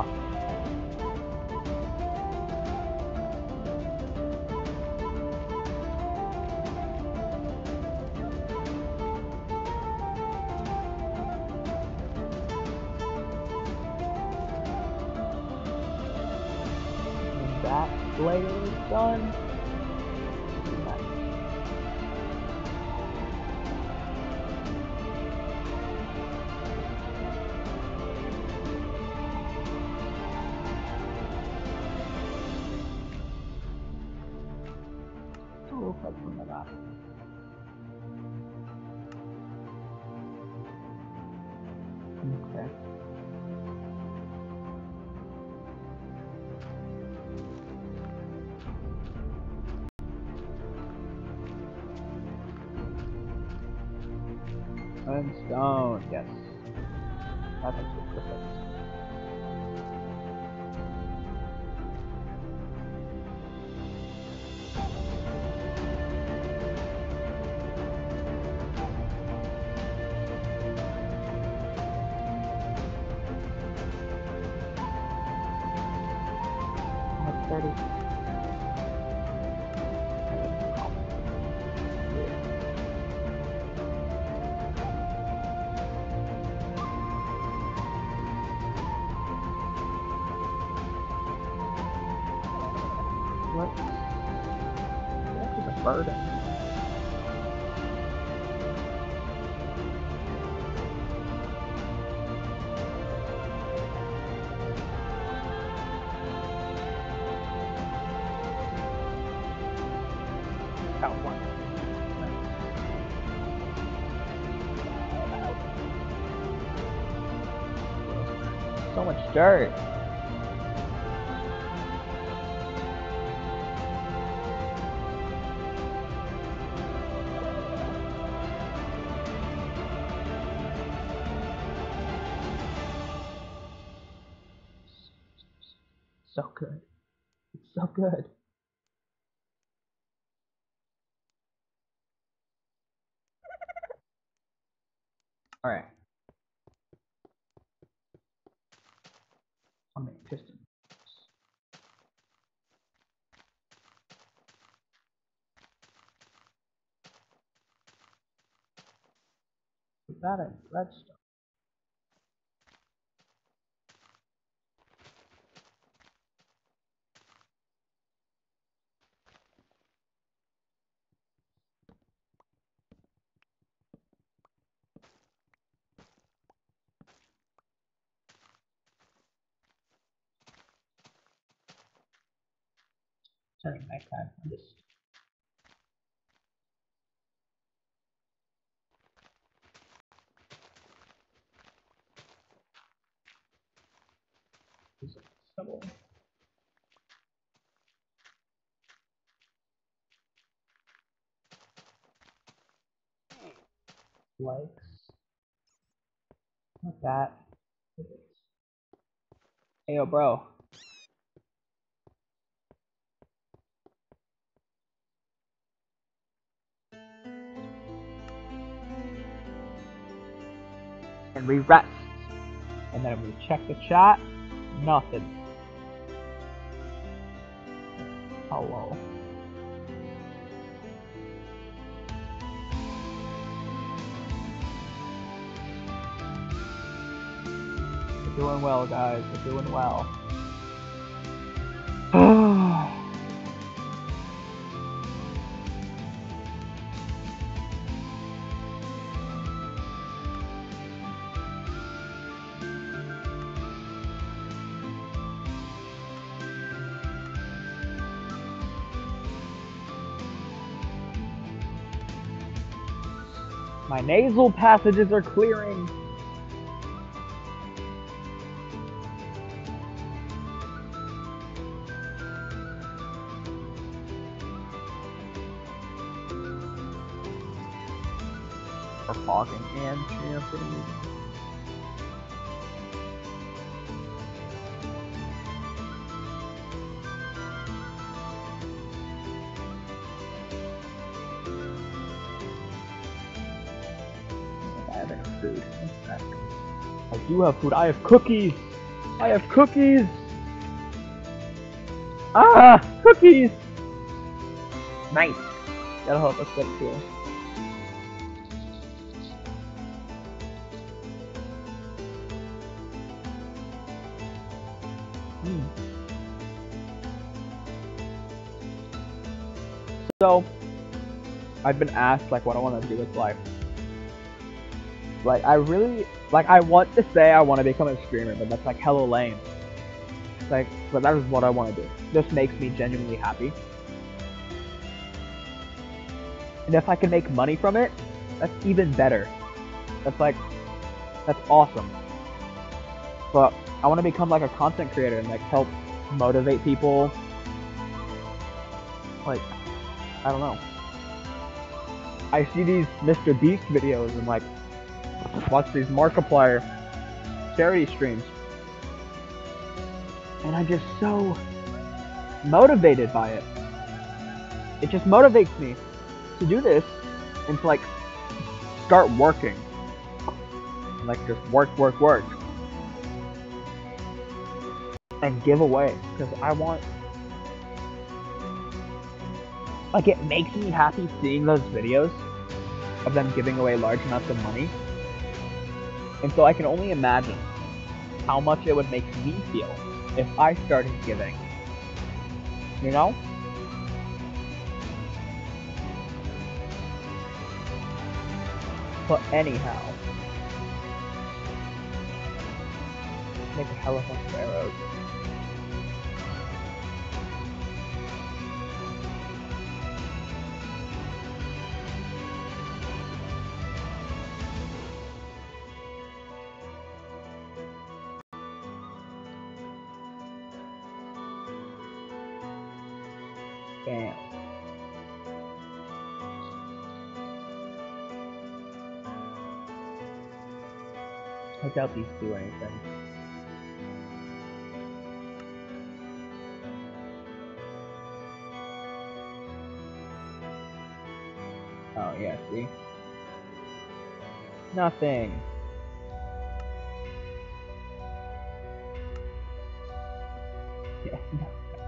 And that layer is done. We'll cut some of that. Okay. And stone, yes. That's actually perfect. thirty. burden. Got one. So much dirt. So good. It's so good. Alright. I'll make piston. Put that in redstone. Turning nighttime. I'm just Trouble. Likes. Not that. Hey, yo, bro. And we rest. And then we check the chat. Nothing. Hello. We're doing well, guys. We're doing well. My nasal passages are clearing. For fogging and champing. I have any food. I do have food. I have cookies. I have cookies. Ah, cookies. Nice. That'll help us get through. Mm. So, I've been asked like what I want to do with life. Like I really, like I want to say I want to become a streamer, but that's like hella lame. Like, but that is what I want to do. This makes me genuinely happy. And if I can make money from it, that's even better. That's like, that's awesome. But I want to become like a content creator and like help motivate people. Like, I don't know. I see these Mister Beast videos and like watch these Markiplier charity streams. And I'm just so motivated by it. It just motivates me to do this and to like start working. Like just work, work, work. And give away. Because I want... Like it makes me happy seeing those videos of them giving away large amounts of money. And so I can only imagine how much it would make me feel if I started giving. You know? But anyhow, make a hell of a bunch of arrows. Bam. I doubt these do anything. Oh yeah, see? Nothing. Yeah, no.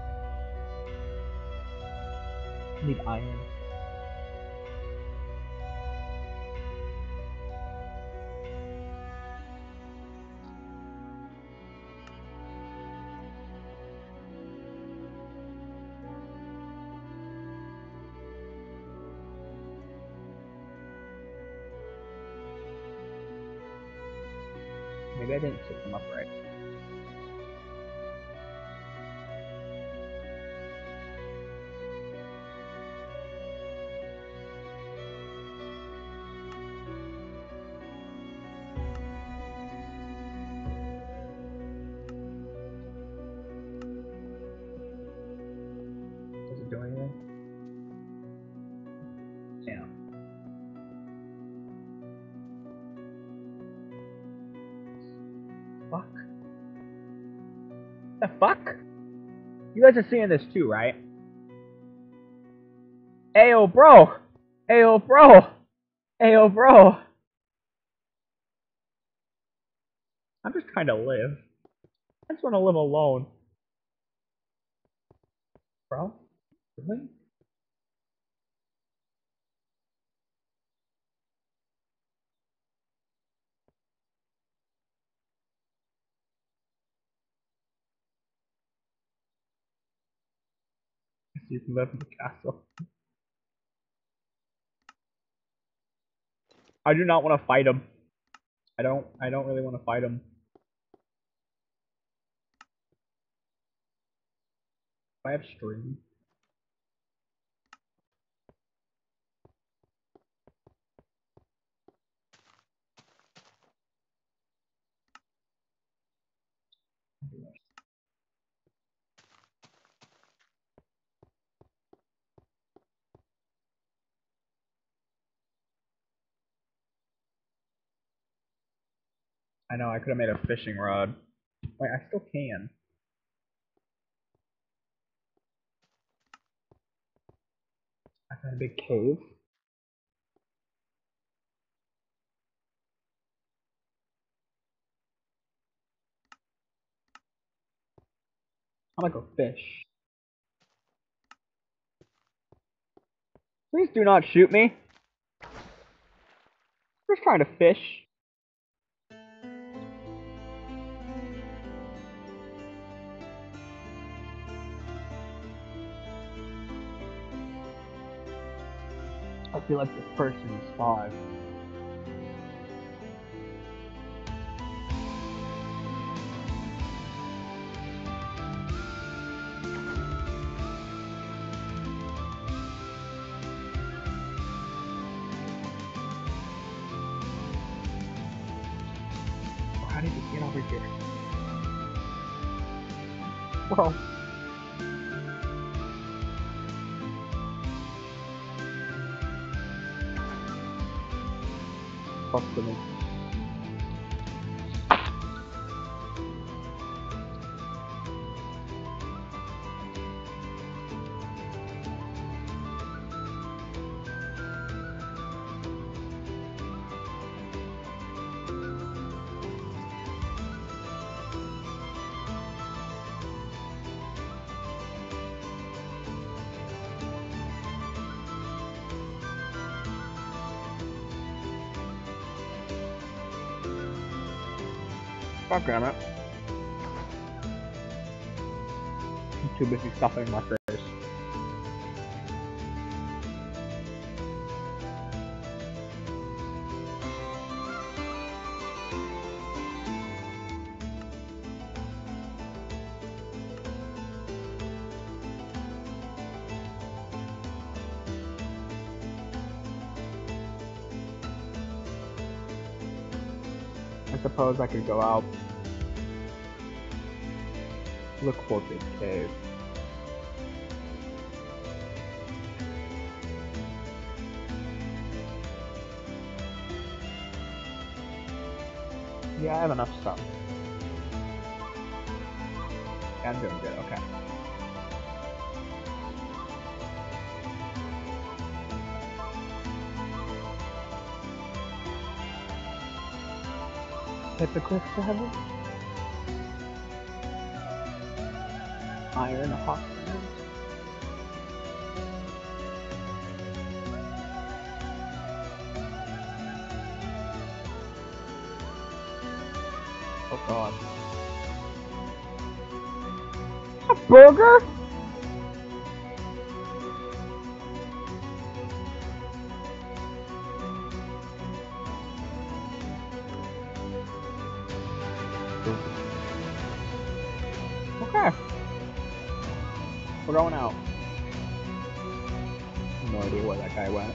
I need iron. Maybe I didn't set them up right. Does it do anything? Damn. Fuck. The fuck? You guys are seeing this too, right? Ayo, bro! Ayo, bro! Ayo, bro! I'm just trying to live. I just want to live alone. Bro? Really? You can live in the castle. I do not want to fight him. I don't. I don't really want to fight him. Do I have stream? I know. I could have made a fishing rod. Wait, I still can. I found a big cave. I'm gonna go fish. Please do not shoot me. I'm just trying to fish. I feel like this person is five. How did you get over here? Bro. Fuck with me. God damn it. I'm too busy stuffing my face. I suppose I could go out. Look for this cave. Yeah, I have enough stuff. Yeah, I'm doing good, okay. Typical seven. Iron hot sand. Oh god. A burger? Okay. We're going out. No idea where that guy went.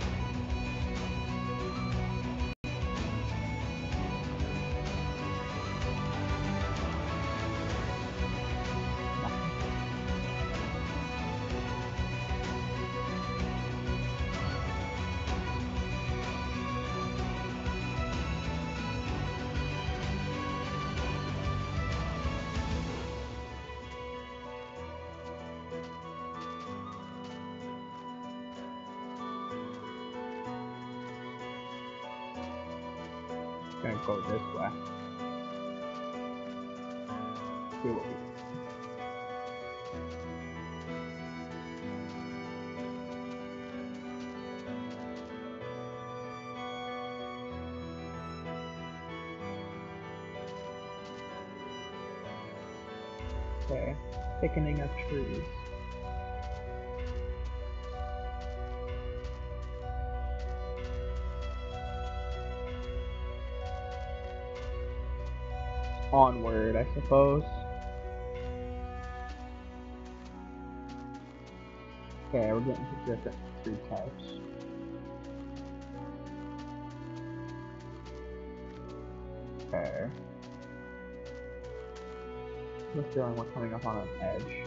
Gonna go this way. See what we Okay. Thickening of trees. Onward, I suppose. Okay, we're getting to different tree types. Okay. I'm feeling we're coming up on an edge.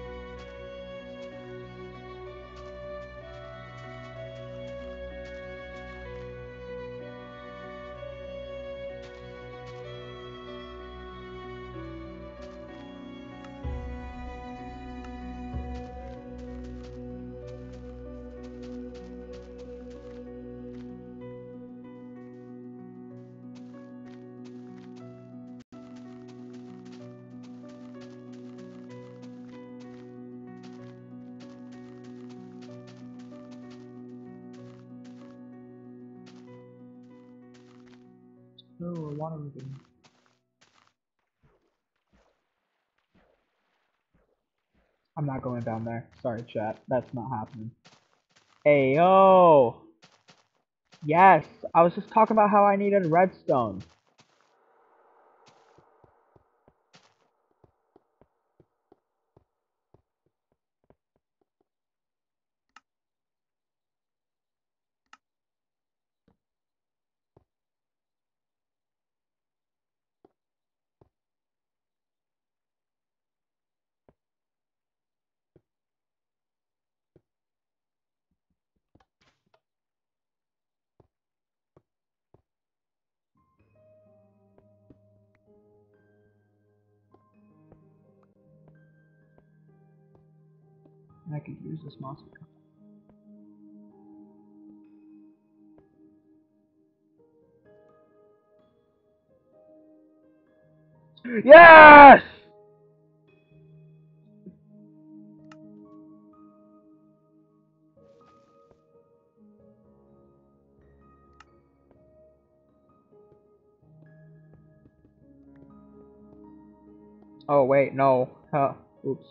Oh, a water lagoon. I'm not going down there. Sorry, chat. That's not happening. Hey, yo! Yes! I was just talking about how I needed redstone. And I could use this monster. Yes! Oh, wait, no. Huh. Oops.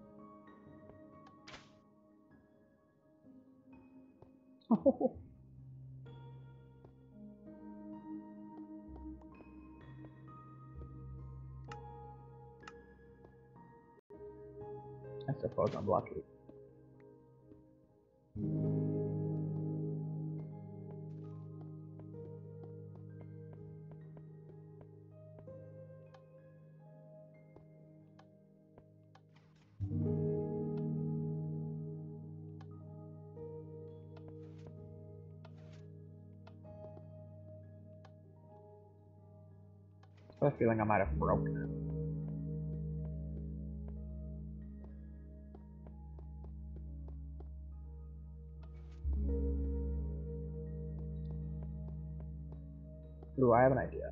I suppose I'm lucky. I have a feeling I might have broken it. Ooh, I have an idea.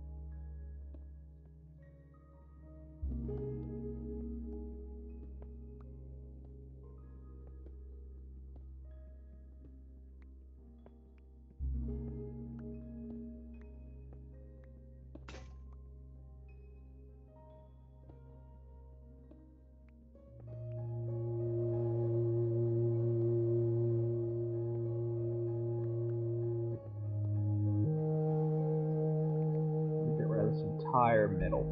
Get rid of this entire middle.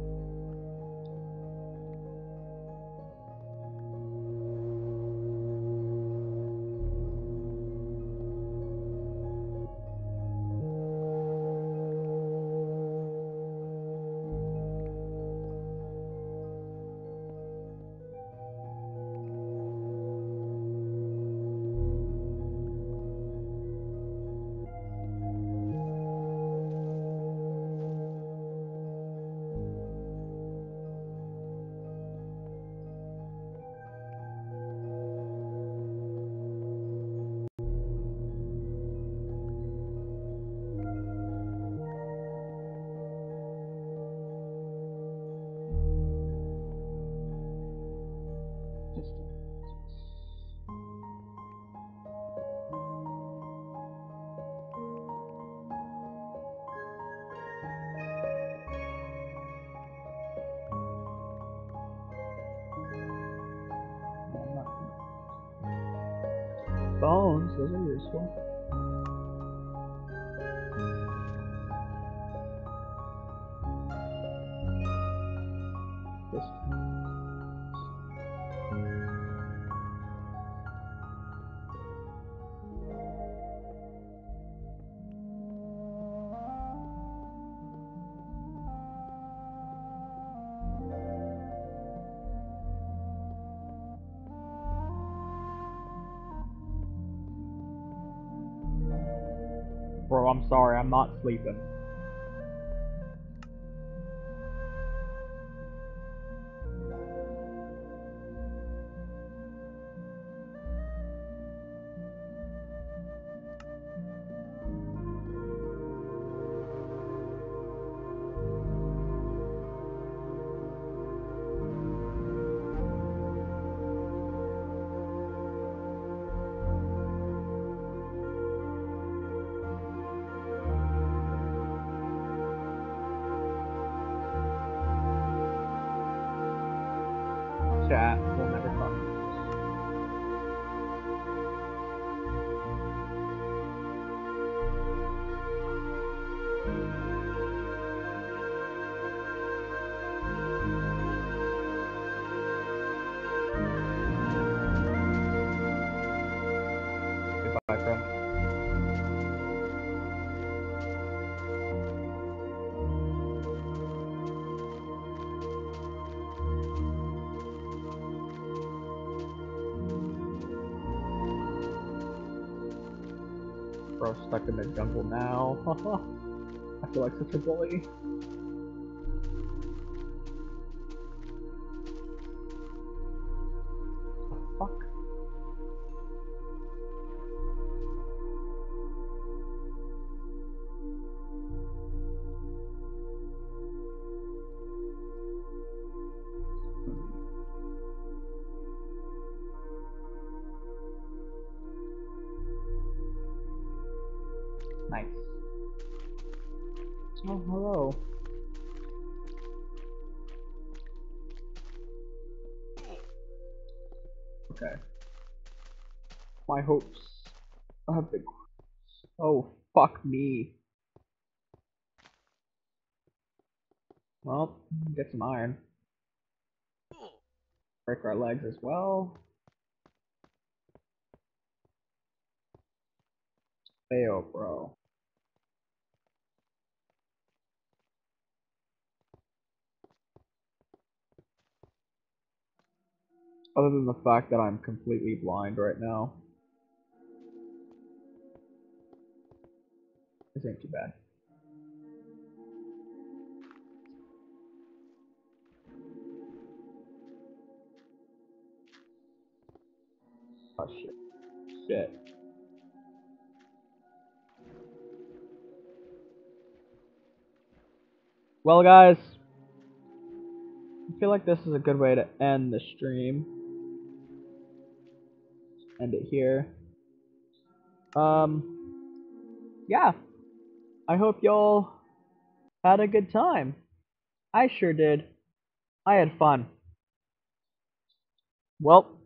Bones, those are useful. Just Bro, I'm sorry, I'm not sleeping. Chat, we'll never talk. Goodbye, friend. Bro, stuck in the jungle now. I feel like such a bully. Fuck. Nice. Oh, hello. Okay. My hopes have been. Oh, fuck me. Well, get some iron. Break our legs as well. Fail, bro. Other than the fact that I'm completely blind right now. This ain't too bad. Well, guys, I feel like this is a good way to end the stream. End it here. Um, yeah. I hope y'all had a good time. I sure did. I had fun. Well,